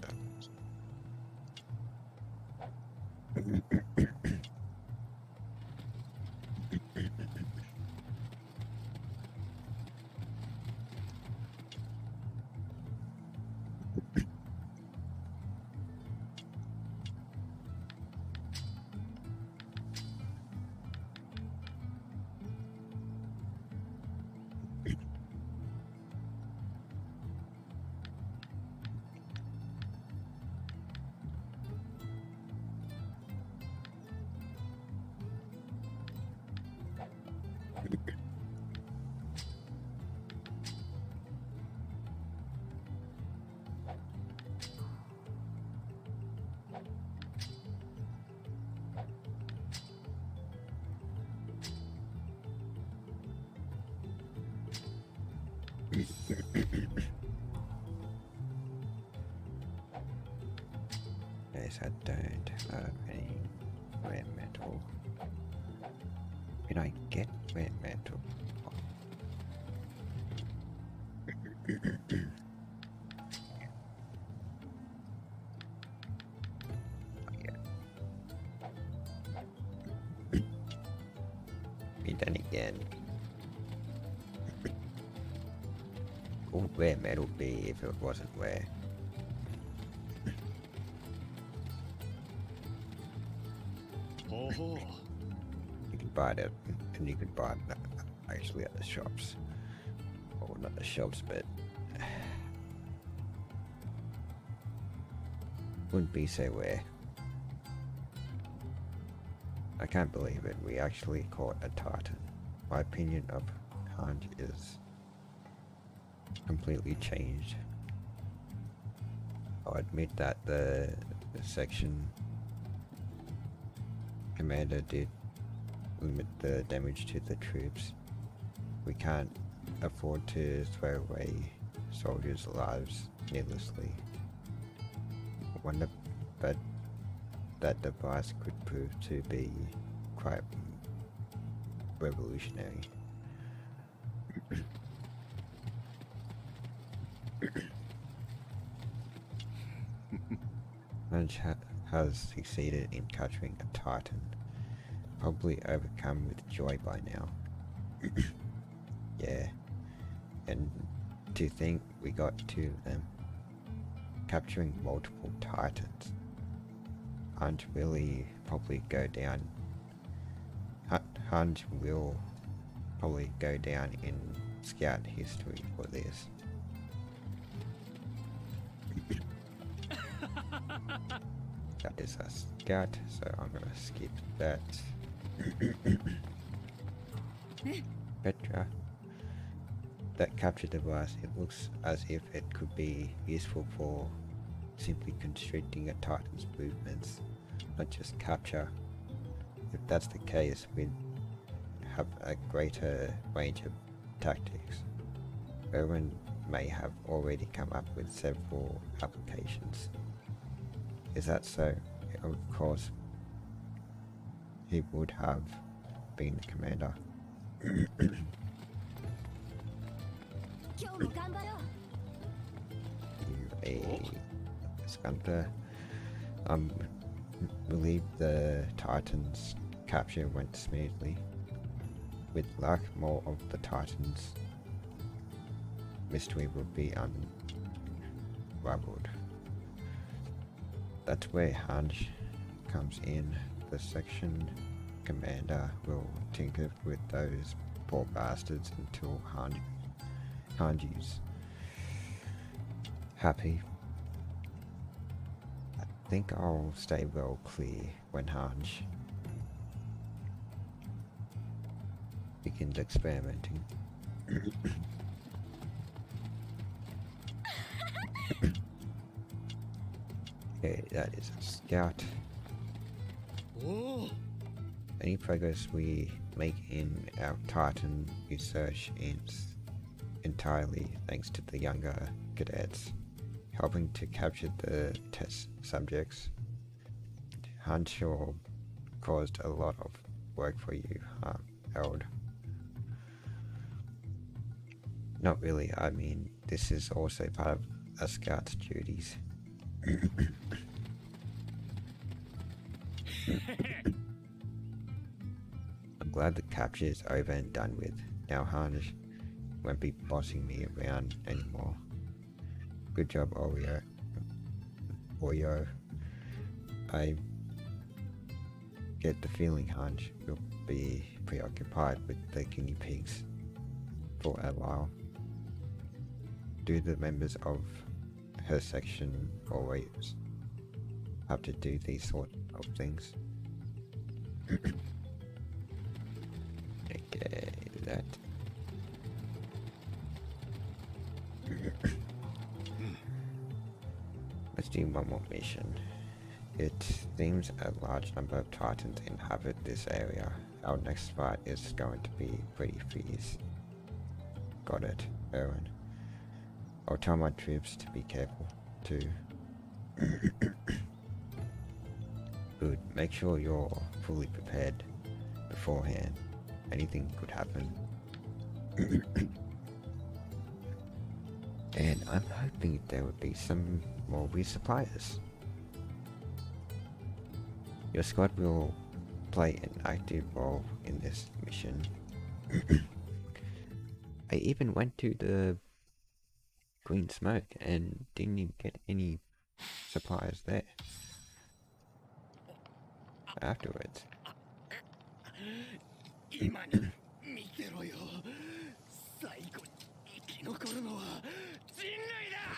Yes, I don't have any rare metal. Can I get rare metal? And then again, what would rare metal be if it wasn't rare? Oh, You can buy it, and you can buy it actually at the shops. Or not the shops, but wouldn't be so rare. I can't believe it. We actually caught a Titan. My opinion of Hanji is completely changed. I'll admit that the section commander did limit the damage to the troops. We can't afford to throw away soldiers' lives needlessly. I wonder, but that device could prove to be quite revolutionary. Hanji has succeeded in capturing a Titan, probably overcome with joy by now. Yeah, and to think we got two of them, capturing multiple Titans. Hanji really probably go down. Hanji will probably go down in Scout history for this. That is a Scout, so I'm gonna skip that. Petra. That capture device, it looks as if it could be useful for simply constricting a Titan's movements, not just capture. If that's the case, we'd have a greater range of tactics. Erwin may have already come up with several applications. Is that so? Of course, he would have been the commander. A Scunter. Believe the Titans' capture went smoothly. With luck, more of the Titans' mystery will be unraveled. That's where Hanji comes in. The section commander will tinker with those poor bastards until Hanji's happy. I think I'll stay well clear when Hanj begins experimenting. Okay, that is a scout. Any progress we make in our Titan research is entirely thanks to the younger cadets helping to capture the test subjects. Hanshaw caused a lot of work for you, Harold. Not really, I mean, this is also part of a scout's duties. I'm glad the capture is over and done with. Now Hanj won't be bossing me around anymore. Good job, Oreo. I get the feeling Hanj will be preoccupied with the guinea pigs for a while. Do the members of her section always have to do these sort of things? Okay, that. Let's do one more mission. It seems a large number of Titans inhabit this area. Our next fight is going to be pretty fierce. Got it, Erwin. I'll tell my troops to be careful too. Good. Make sure you're fully prepared beforehand. Anything could happen. And I'm hoping there would be some more resuppliers. Your squad will play an active role in this mission. I even went to the Green Smoke and didn't even get any supplies there afterwards. 今に見てろよ。最後に生き残るのは人類だ。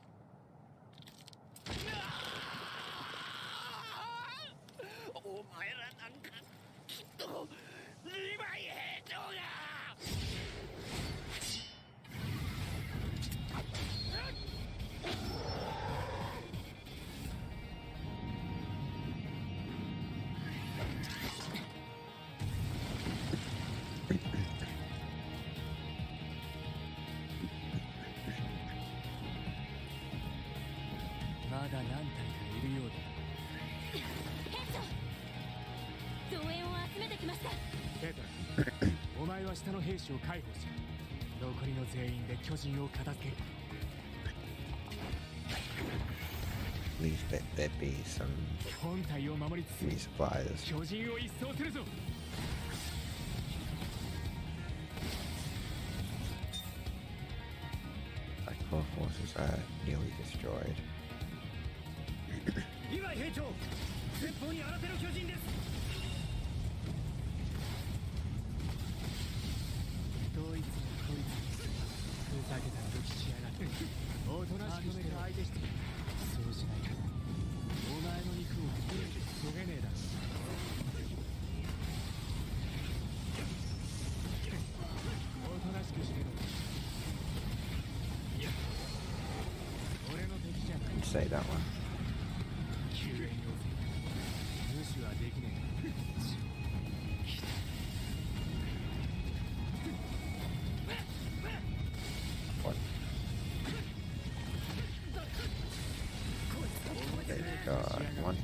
お前らなんかきっとリヴァイ兵長だ。まだ何体かいるようだ。 兵長、増援を集めてきました。 ペーター、お前は下の兵士を解放し、残りの全員で巨人を片付ける。 Please let there be some 本体を守りつつ resupplies. 巨人を一掃するぞ。 Our core forces are nearly destroyed. リヴァイ兵長、前方に新手の巨人です。どいつもこいつふざけた武器しやがって。おとなしくして相手してそうしないとお前の肉を焦げねえだろ。おとなしくしてろ。俺の敵じゃない。 Say that one. 救援要請無視はできねえ。 What? There you go. One.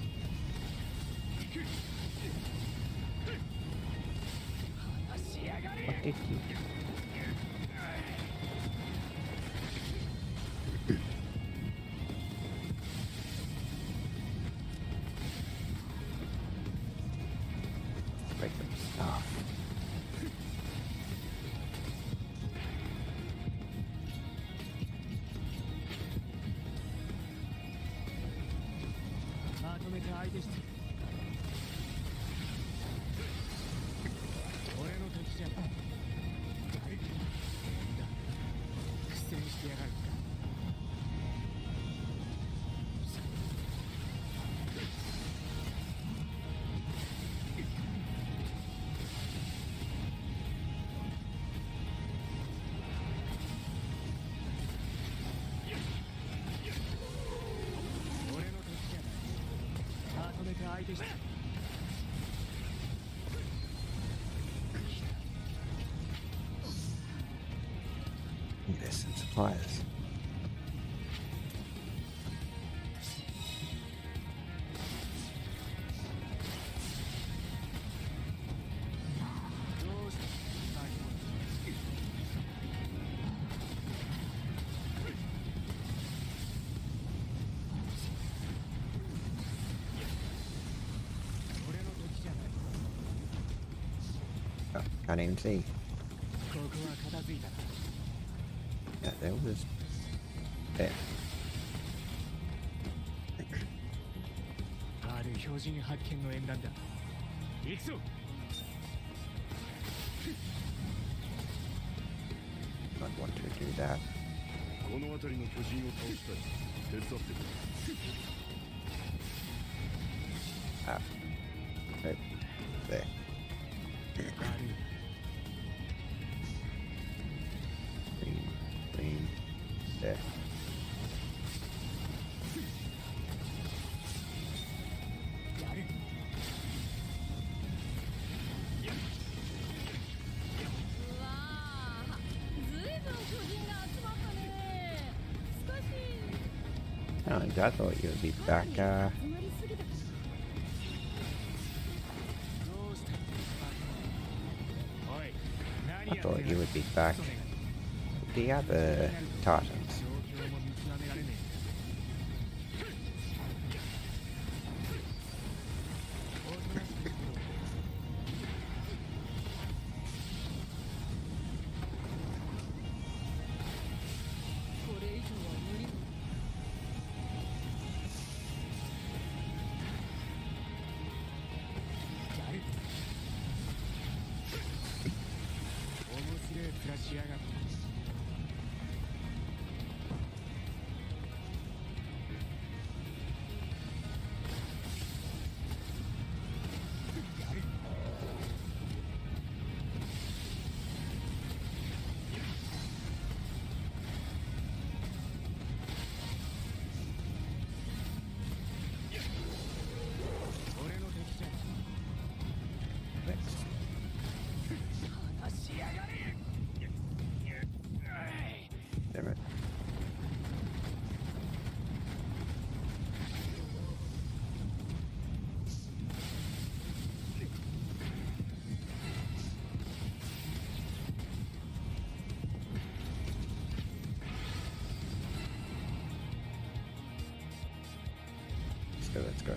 What did you do? Break them stuff. まとめて相手して俺の敵じゃない。なんだ苦戦してやがるか。 めて相手して There's some supplies. Oh, can't even see. ここは片付いたな Yeah, there was. There. ある標準発見の縁談だ行くぞ Not want to do that. この辺りの巨人を倒したい。手伝ってくれ。 Ah. Right. There. ある Green. Green. There. やるうわあ、ずいぶん巨人が集まったね。しかし Oh, I thought you would be back. 集まりすぎた。 どうしたおい I thought you would be back. with The other Tartans. 状況も見極められねえおとなしくしてろこれ以上は無理。 やる面白い暮らしやがって やる 俺の敵じゃ Next. 話しやがれ Damn it. Let's go.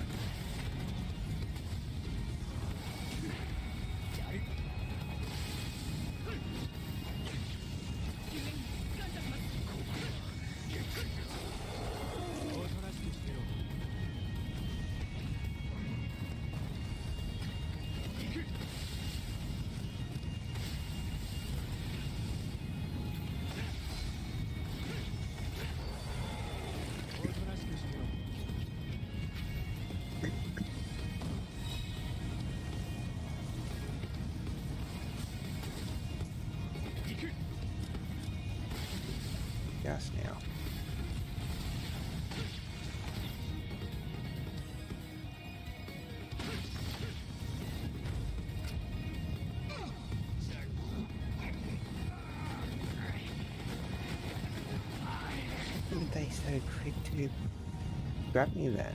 やる おとなしくしてろ おとなしくしてろ 行く Yes, now. Why are they so quick to grab me then?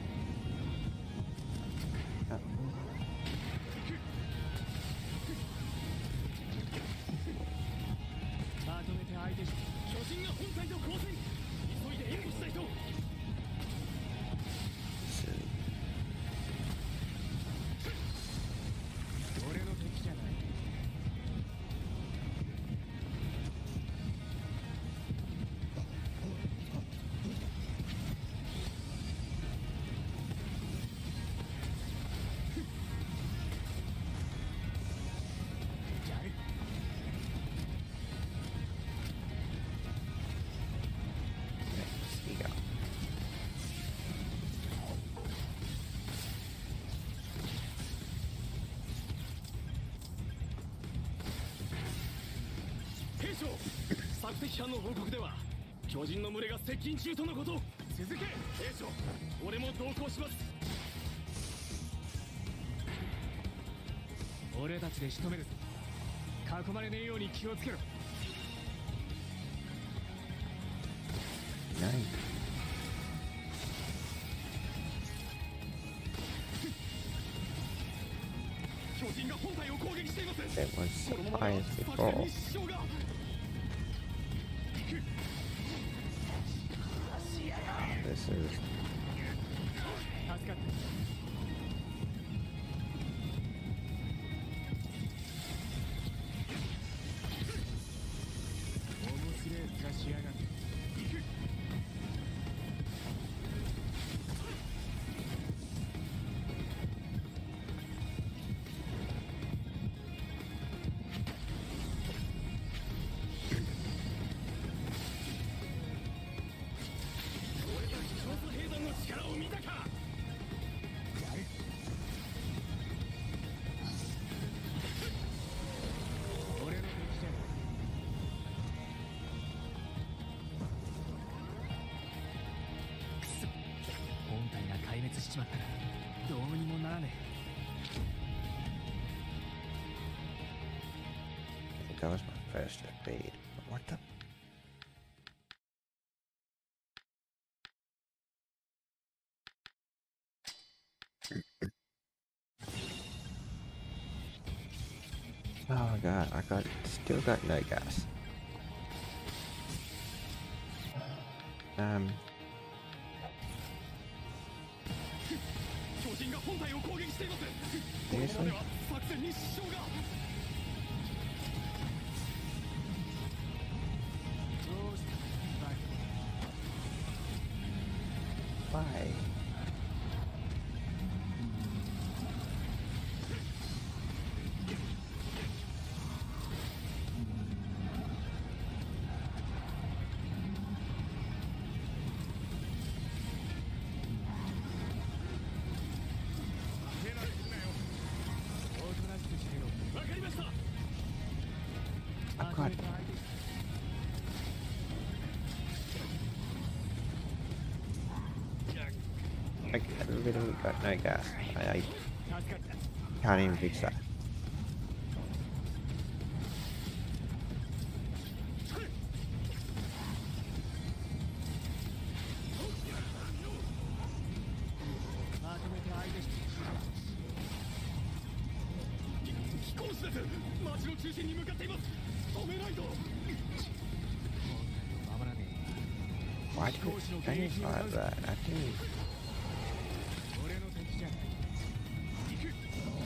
Oh. まとめて相手して巨人が本体と交戦。急いで援護しないと。 Silly. 俺の敵じゃない やる Let's see go. 兵長、索敵班の報告では巨人の群れが接近中とのこと。続け、兵長。俺も同行します。 俺たちで仕留めるぞ。囲まれねえように気をつけろ。 何？ 巨人が本体を攻撃しています。 It was このままでは surprised 作戦 before. に支障が。 This is 助かった。面白い面しやがって。 しちまったらどうにもならねえ。 I think that was my first upbeat. What the? Oh god, still got no gas. 巨人が本体を攻撃しています。 Seriously? このままでは作戦に支障が。 どうした？ Why? わかりました。 I've got I literally got no gas. I can't even fix that. まとめて相手して。飛行士です。町の中心に向かっています。止めないと。守らねえ。 Why did it change like that? I didn't. 俺の敵じゃない。行く。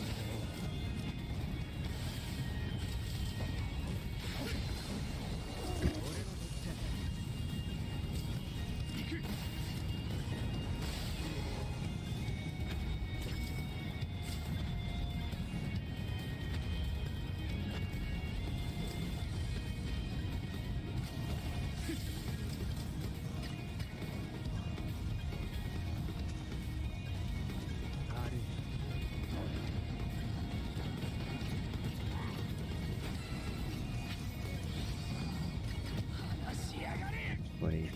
Please.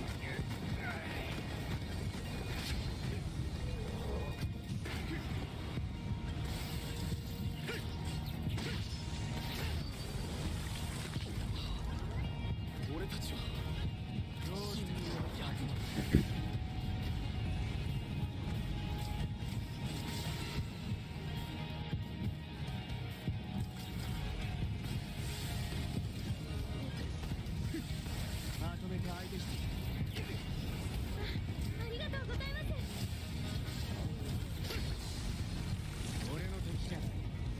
俺たちはどうしてまとめて相手して。 ありがとうございます。 俺の敵じゃない。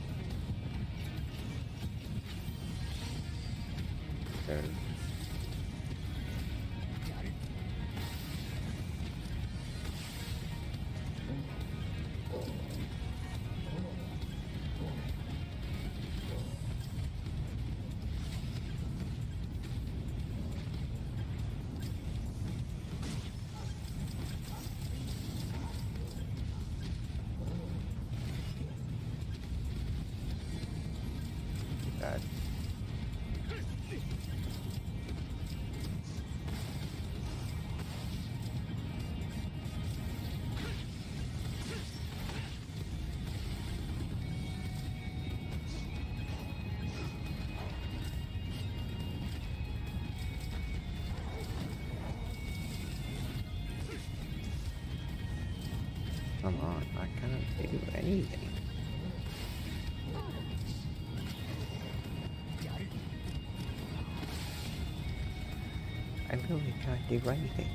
So, anything. I really can't do anything.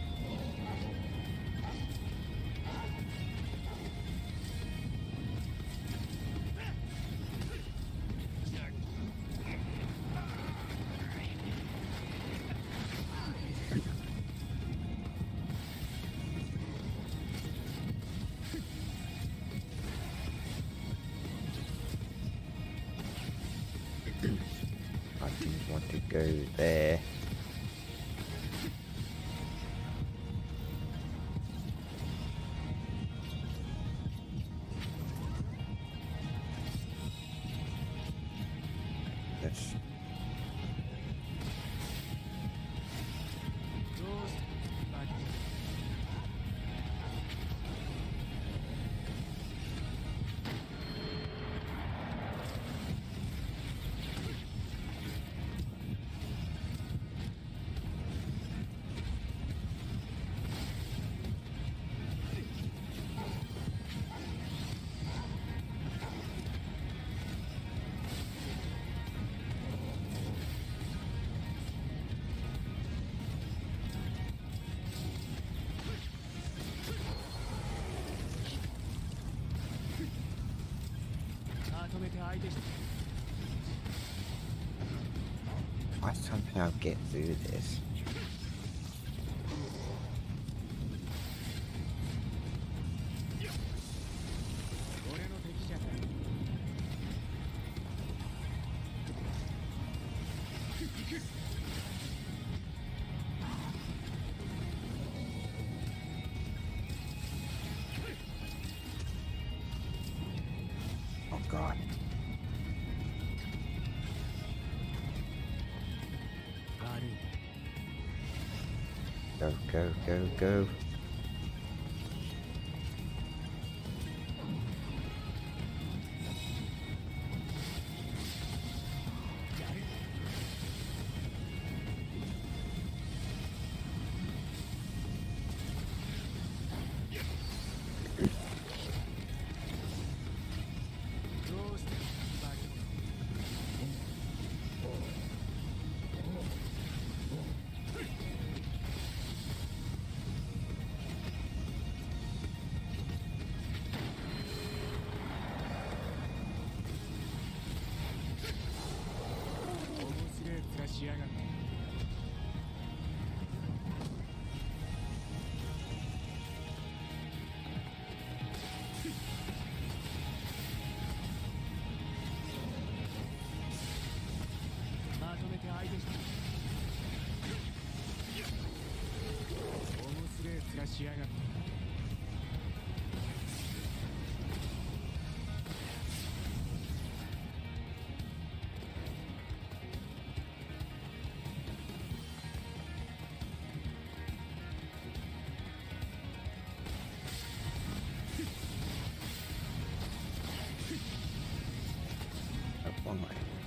I didn't want to go there. That's どうしたバキ。まとめて相手して。 I somehow get through this. 俺の敵じゃない。 Oh god. 悪い。 Go, go, go, go. しやがった。 Up one way.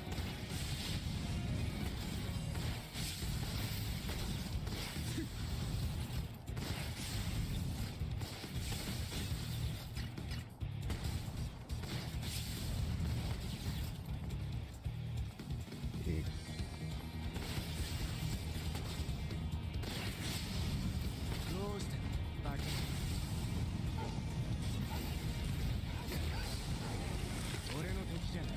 Dude. どうしてバカ。俺の敵じゃない。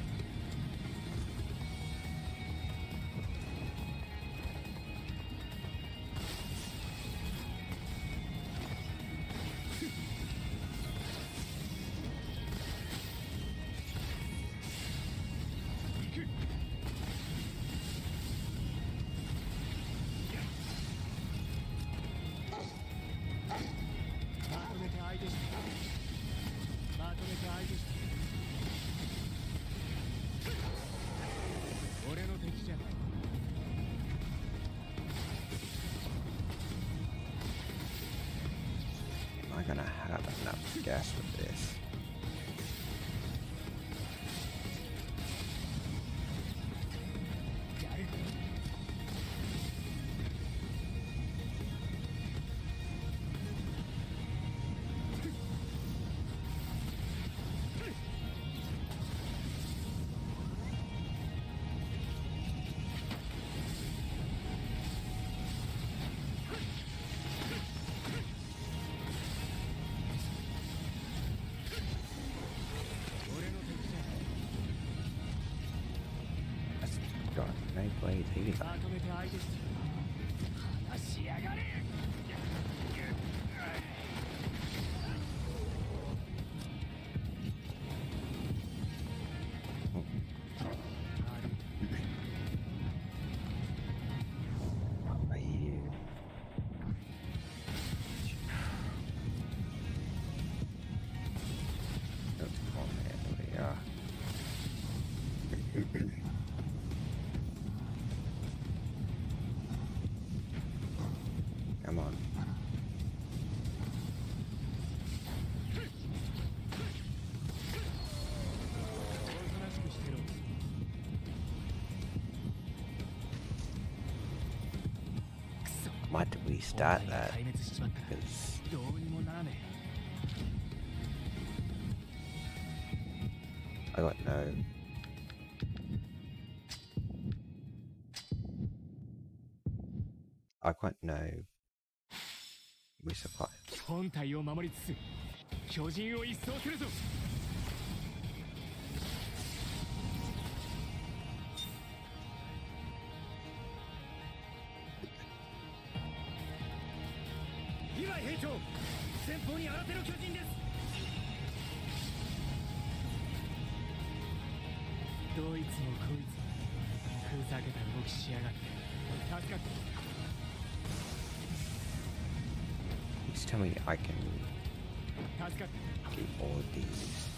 まとめて相手して。まとめて相手して。俺の敵じゃない。 Am I gonna have enough gas with this? blades either. まとめて相手して話しやがれ。 Come on. おとなしくしてろ。 Why did we start that? 壊滅しちまったら Because どうにもならね I got no. I got no resupply. え。本体を守りつつ巨人を一掃するぞ。今兵長、前方に新手の巨人です。どいつもこいつもふざけた動きしやがって。助かって。 Please tell me I can 助かって。 keep all of these.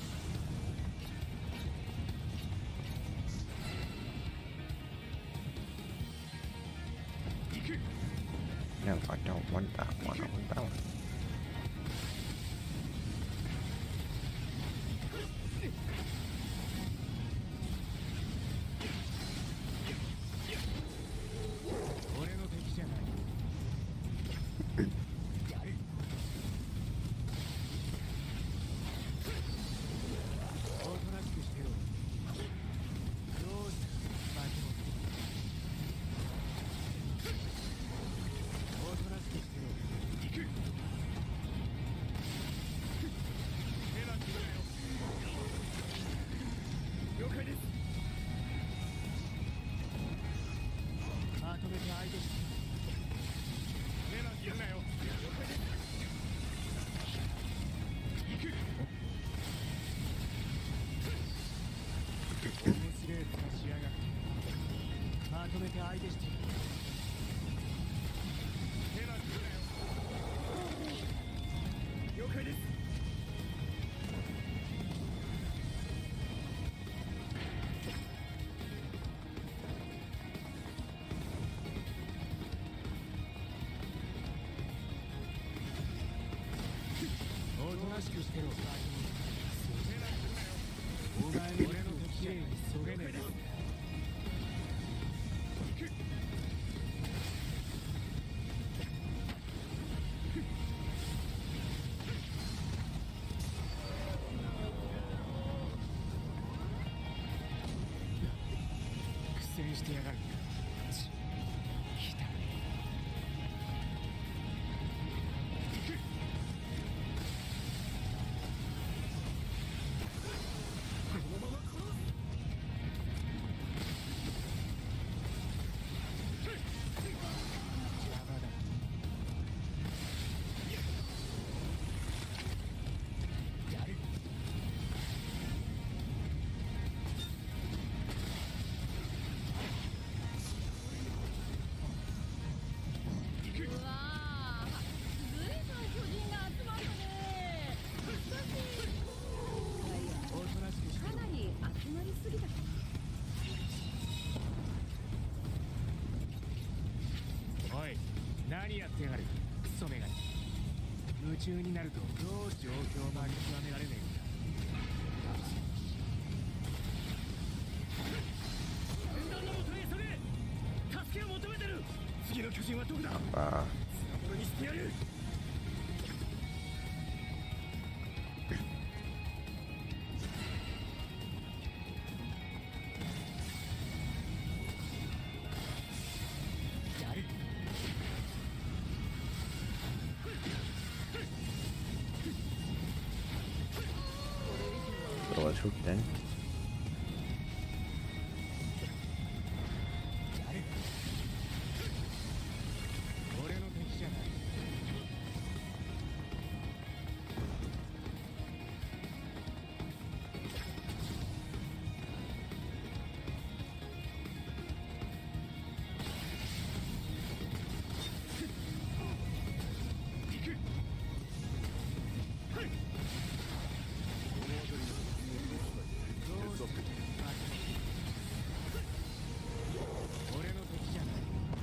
No, I don't want that one. I want that one. してやがる。来た。何やってやがるクソメガネ。夢中になるとどう状況を見極められねえんだ。軍団の元へ急げ。助けを求めてる。次の巨人はどこだ。そこにしてやる。 Let's hook then. だって俺の敵じゃない。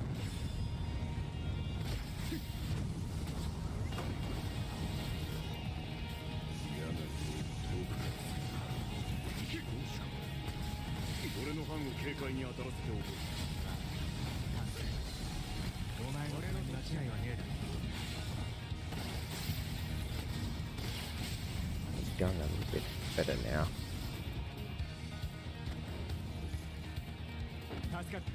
嫌な遠くから行け。俺の班を警戒に当たらせておく。 お前の俺の間違いはねえだろ。 He's doing a little bit better now. 助かった。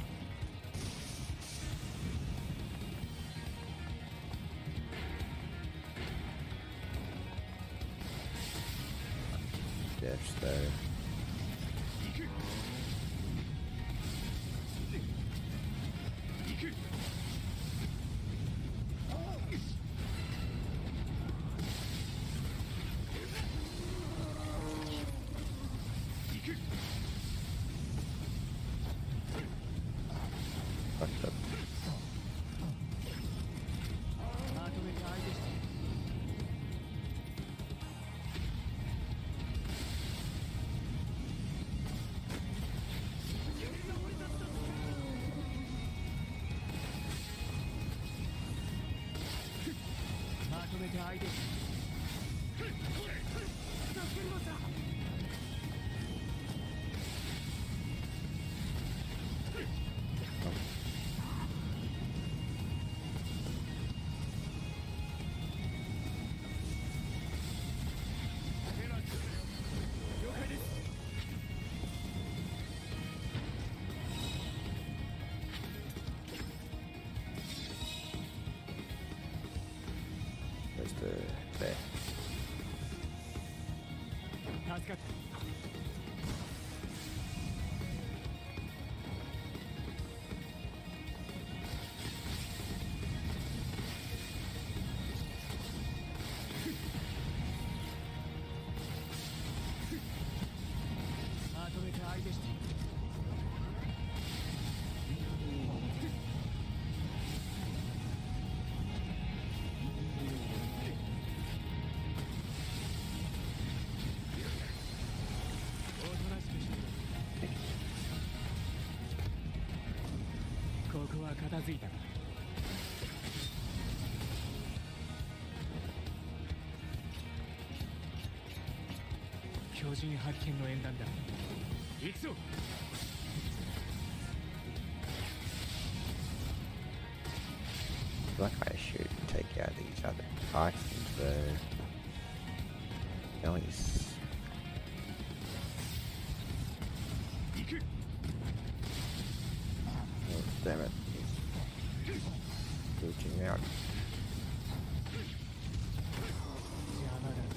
Deaths though. まとめて相手して。 まとめて相手して。 Where's the there? 助かった。 まとめて相手して。 おとなしくして。ここは片付いたか。巨人発見の縁談だ。行くぞ。 Like I should take out these other items though. Nice. Oh, damn it. He's glitching out. 邪魔だ。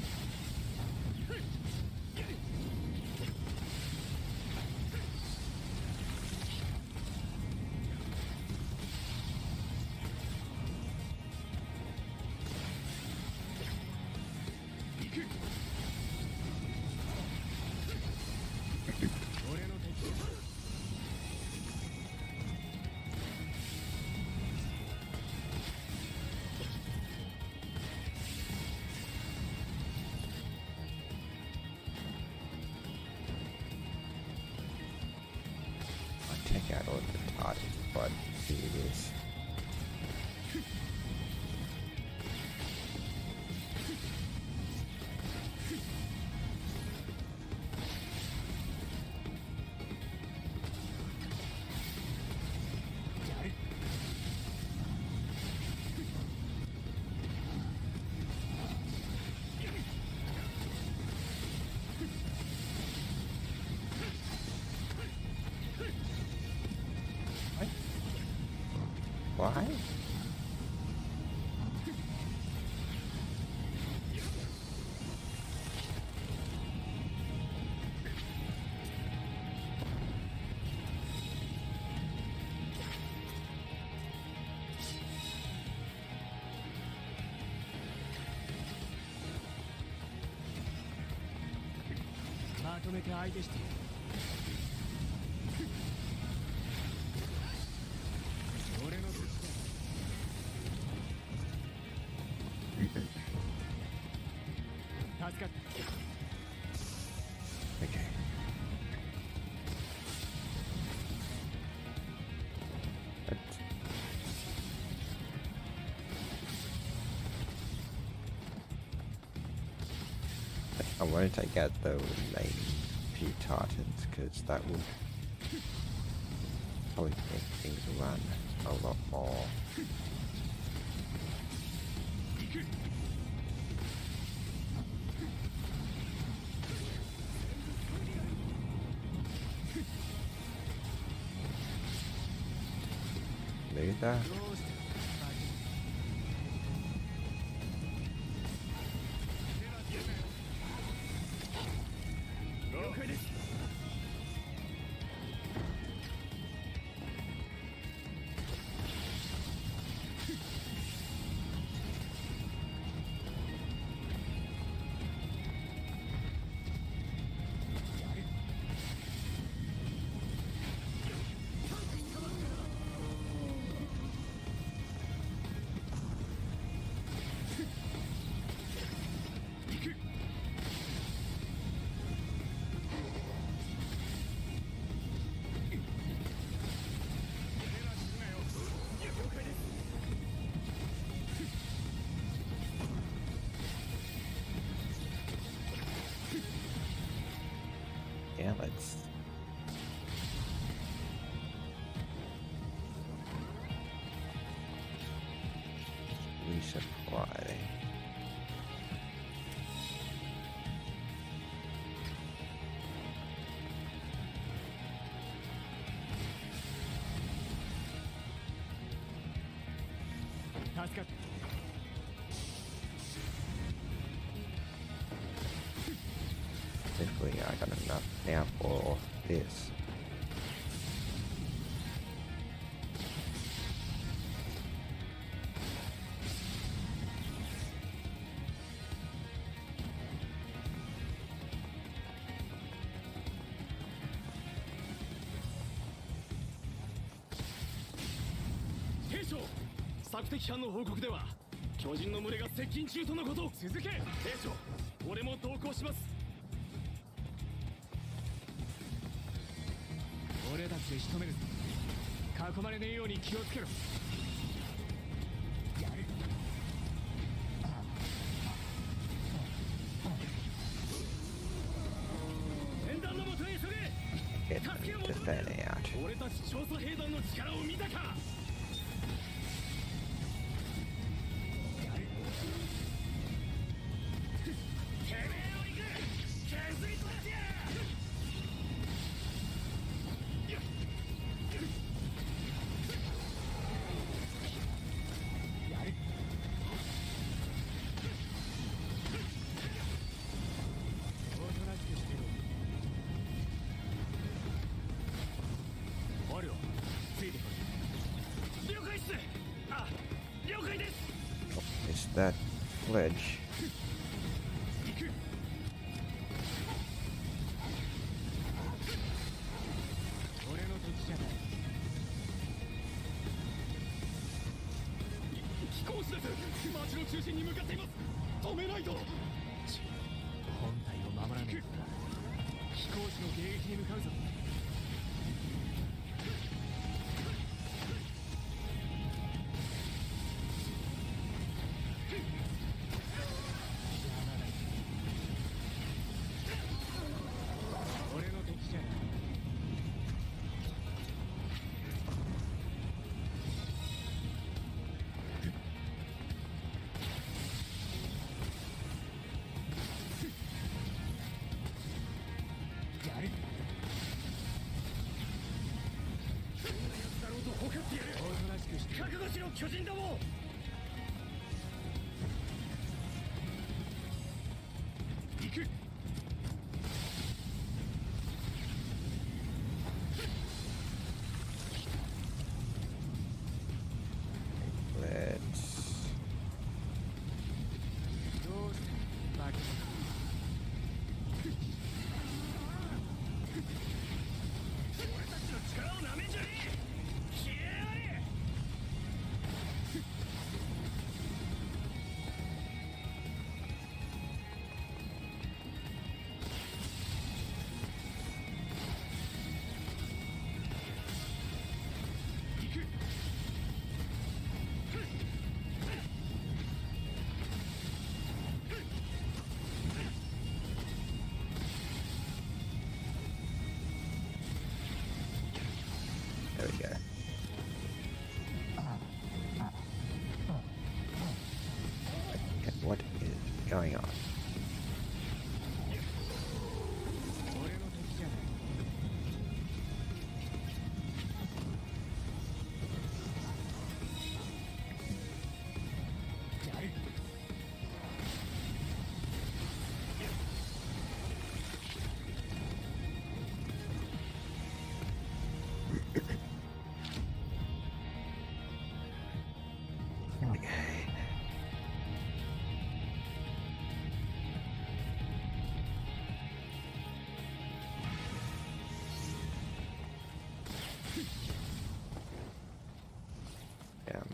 俺の敵。 I'll take out all the items before I do this. Why? 「まとめて相手して」「俺の敵だ」助かった。 Okay. want to take out the main few Titans because that would probably make things run a lot more. Move that. Yeah, let's resupply. Hopefully I got enough now for this. 兵長、索敵班の報告では巨人の群れが接近中とのこと。続け。兵長、俺も同行します。俺たちで仕留めるぞ。囲まれねえように気をつけろ。やる。戦団のもとへ急げ。 Get them to fan out. 俺たち調査兵団の力を見たか。 It's that ledge. 俺の敵じゃない。飛行士です。町の中心に向かっています。止めないと。本体を守らないと。飛行士の迎撃に向かうぞ。覚悟しろ巨人ども。行く。俺たちの力をなめんじゃねえ。消えやがれ。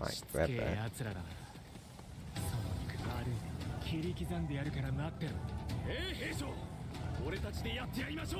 might しつ grab けえ that. やつらだな。その肉悪い。切り刻んでやるから待ってろ。兵長、俺たちでやってやりましょう。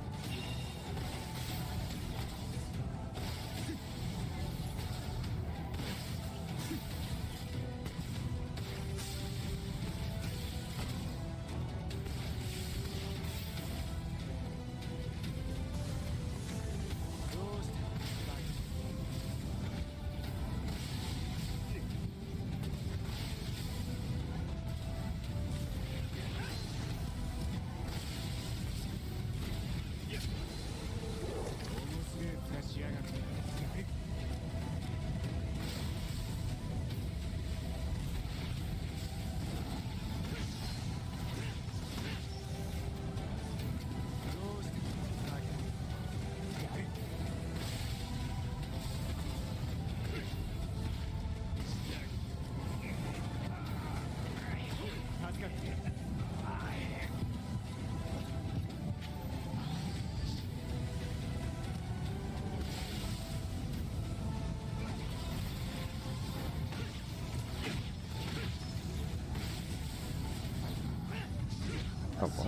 Oh boy.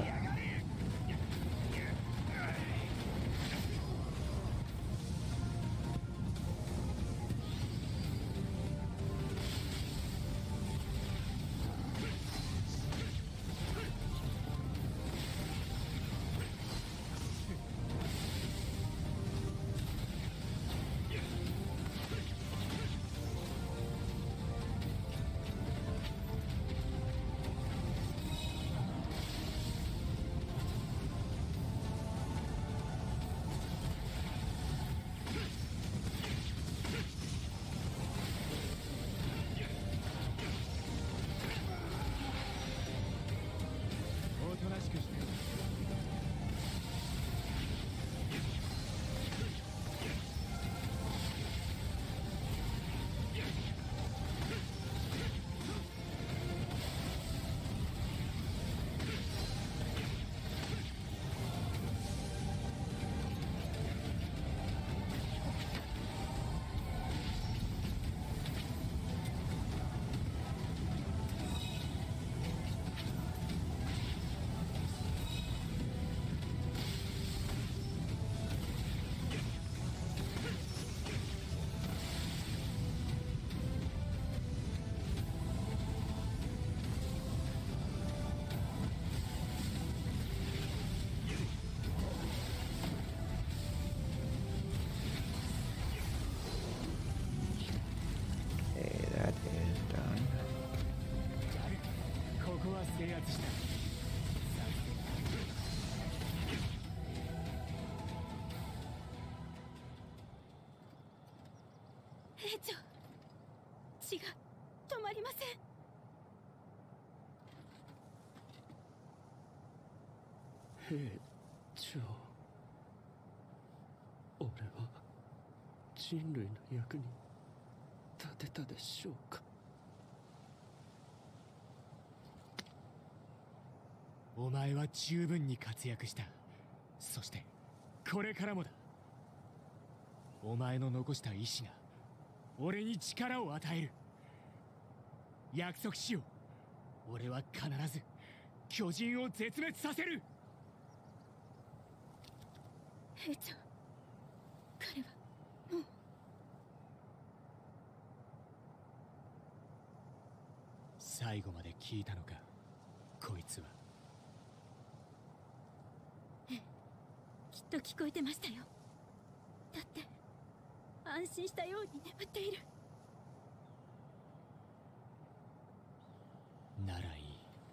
That is done. ここは制圧した。 兵長、血が止まりません。 兵長、俺は人類の役に立てたでしょうか。 お前は十分に活躍した。そしてこれからもだ。お前の残した意志が俺に力を与える。約束しよう。俺は必ず巨人を絶滅させる。 兵長、彼はもう。 最後まで聞いたのか、こいつは。 きっと聞こえてましたよ。だって安心したように眠っている。 ならいい。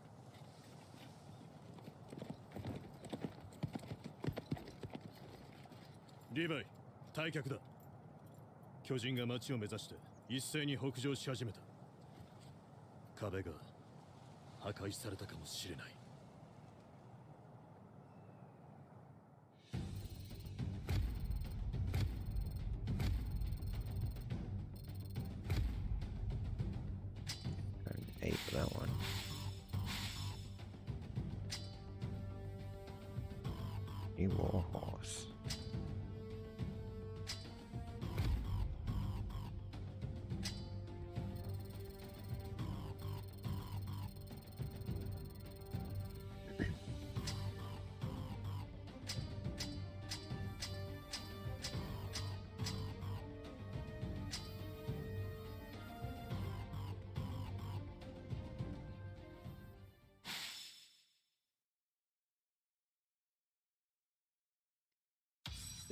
リヴァイ、退却だ。巨人が町を目指して一斉に北上し始めた。壁が破壊されたかもしれない。 8 for that one. New warhorse.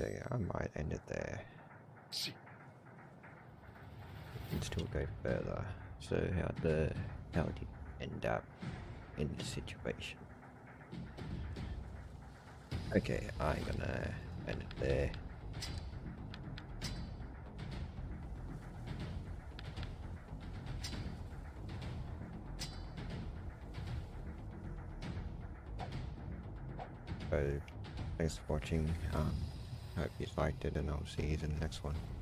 yeah, I might end it there. ち And still go further. So how did you end up in this situation? Okay, I'm gonna end it there. So thanks for watching. Hope you liked it, and I'll see you in the next one.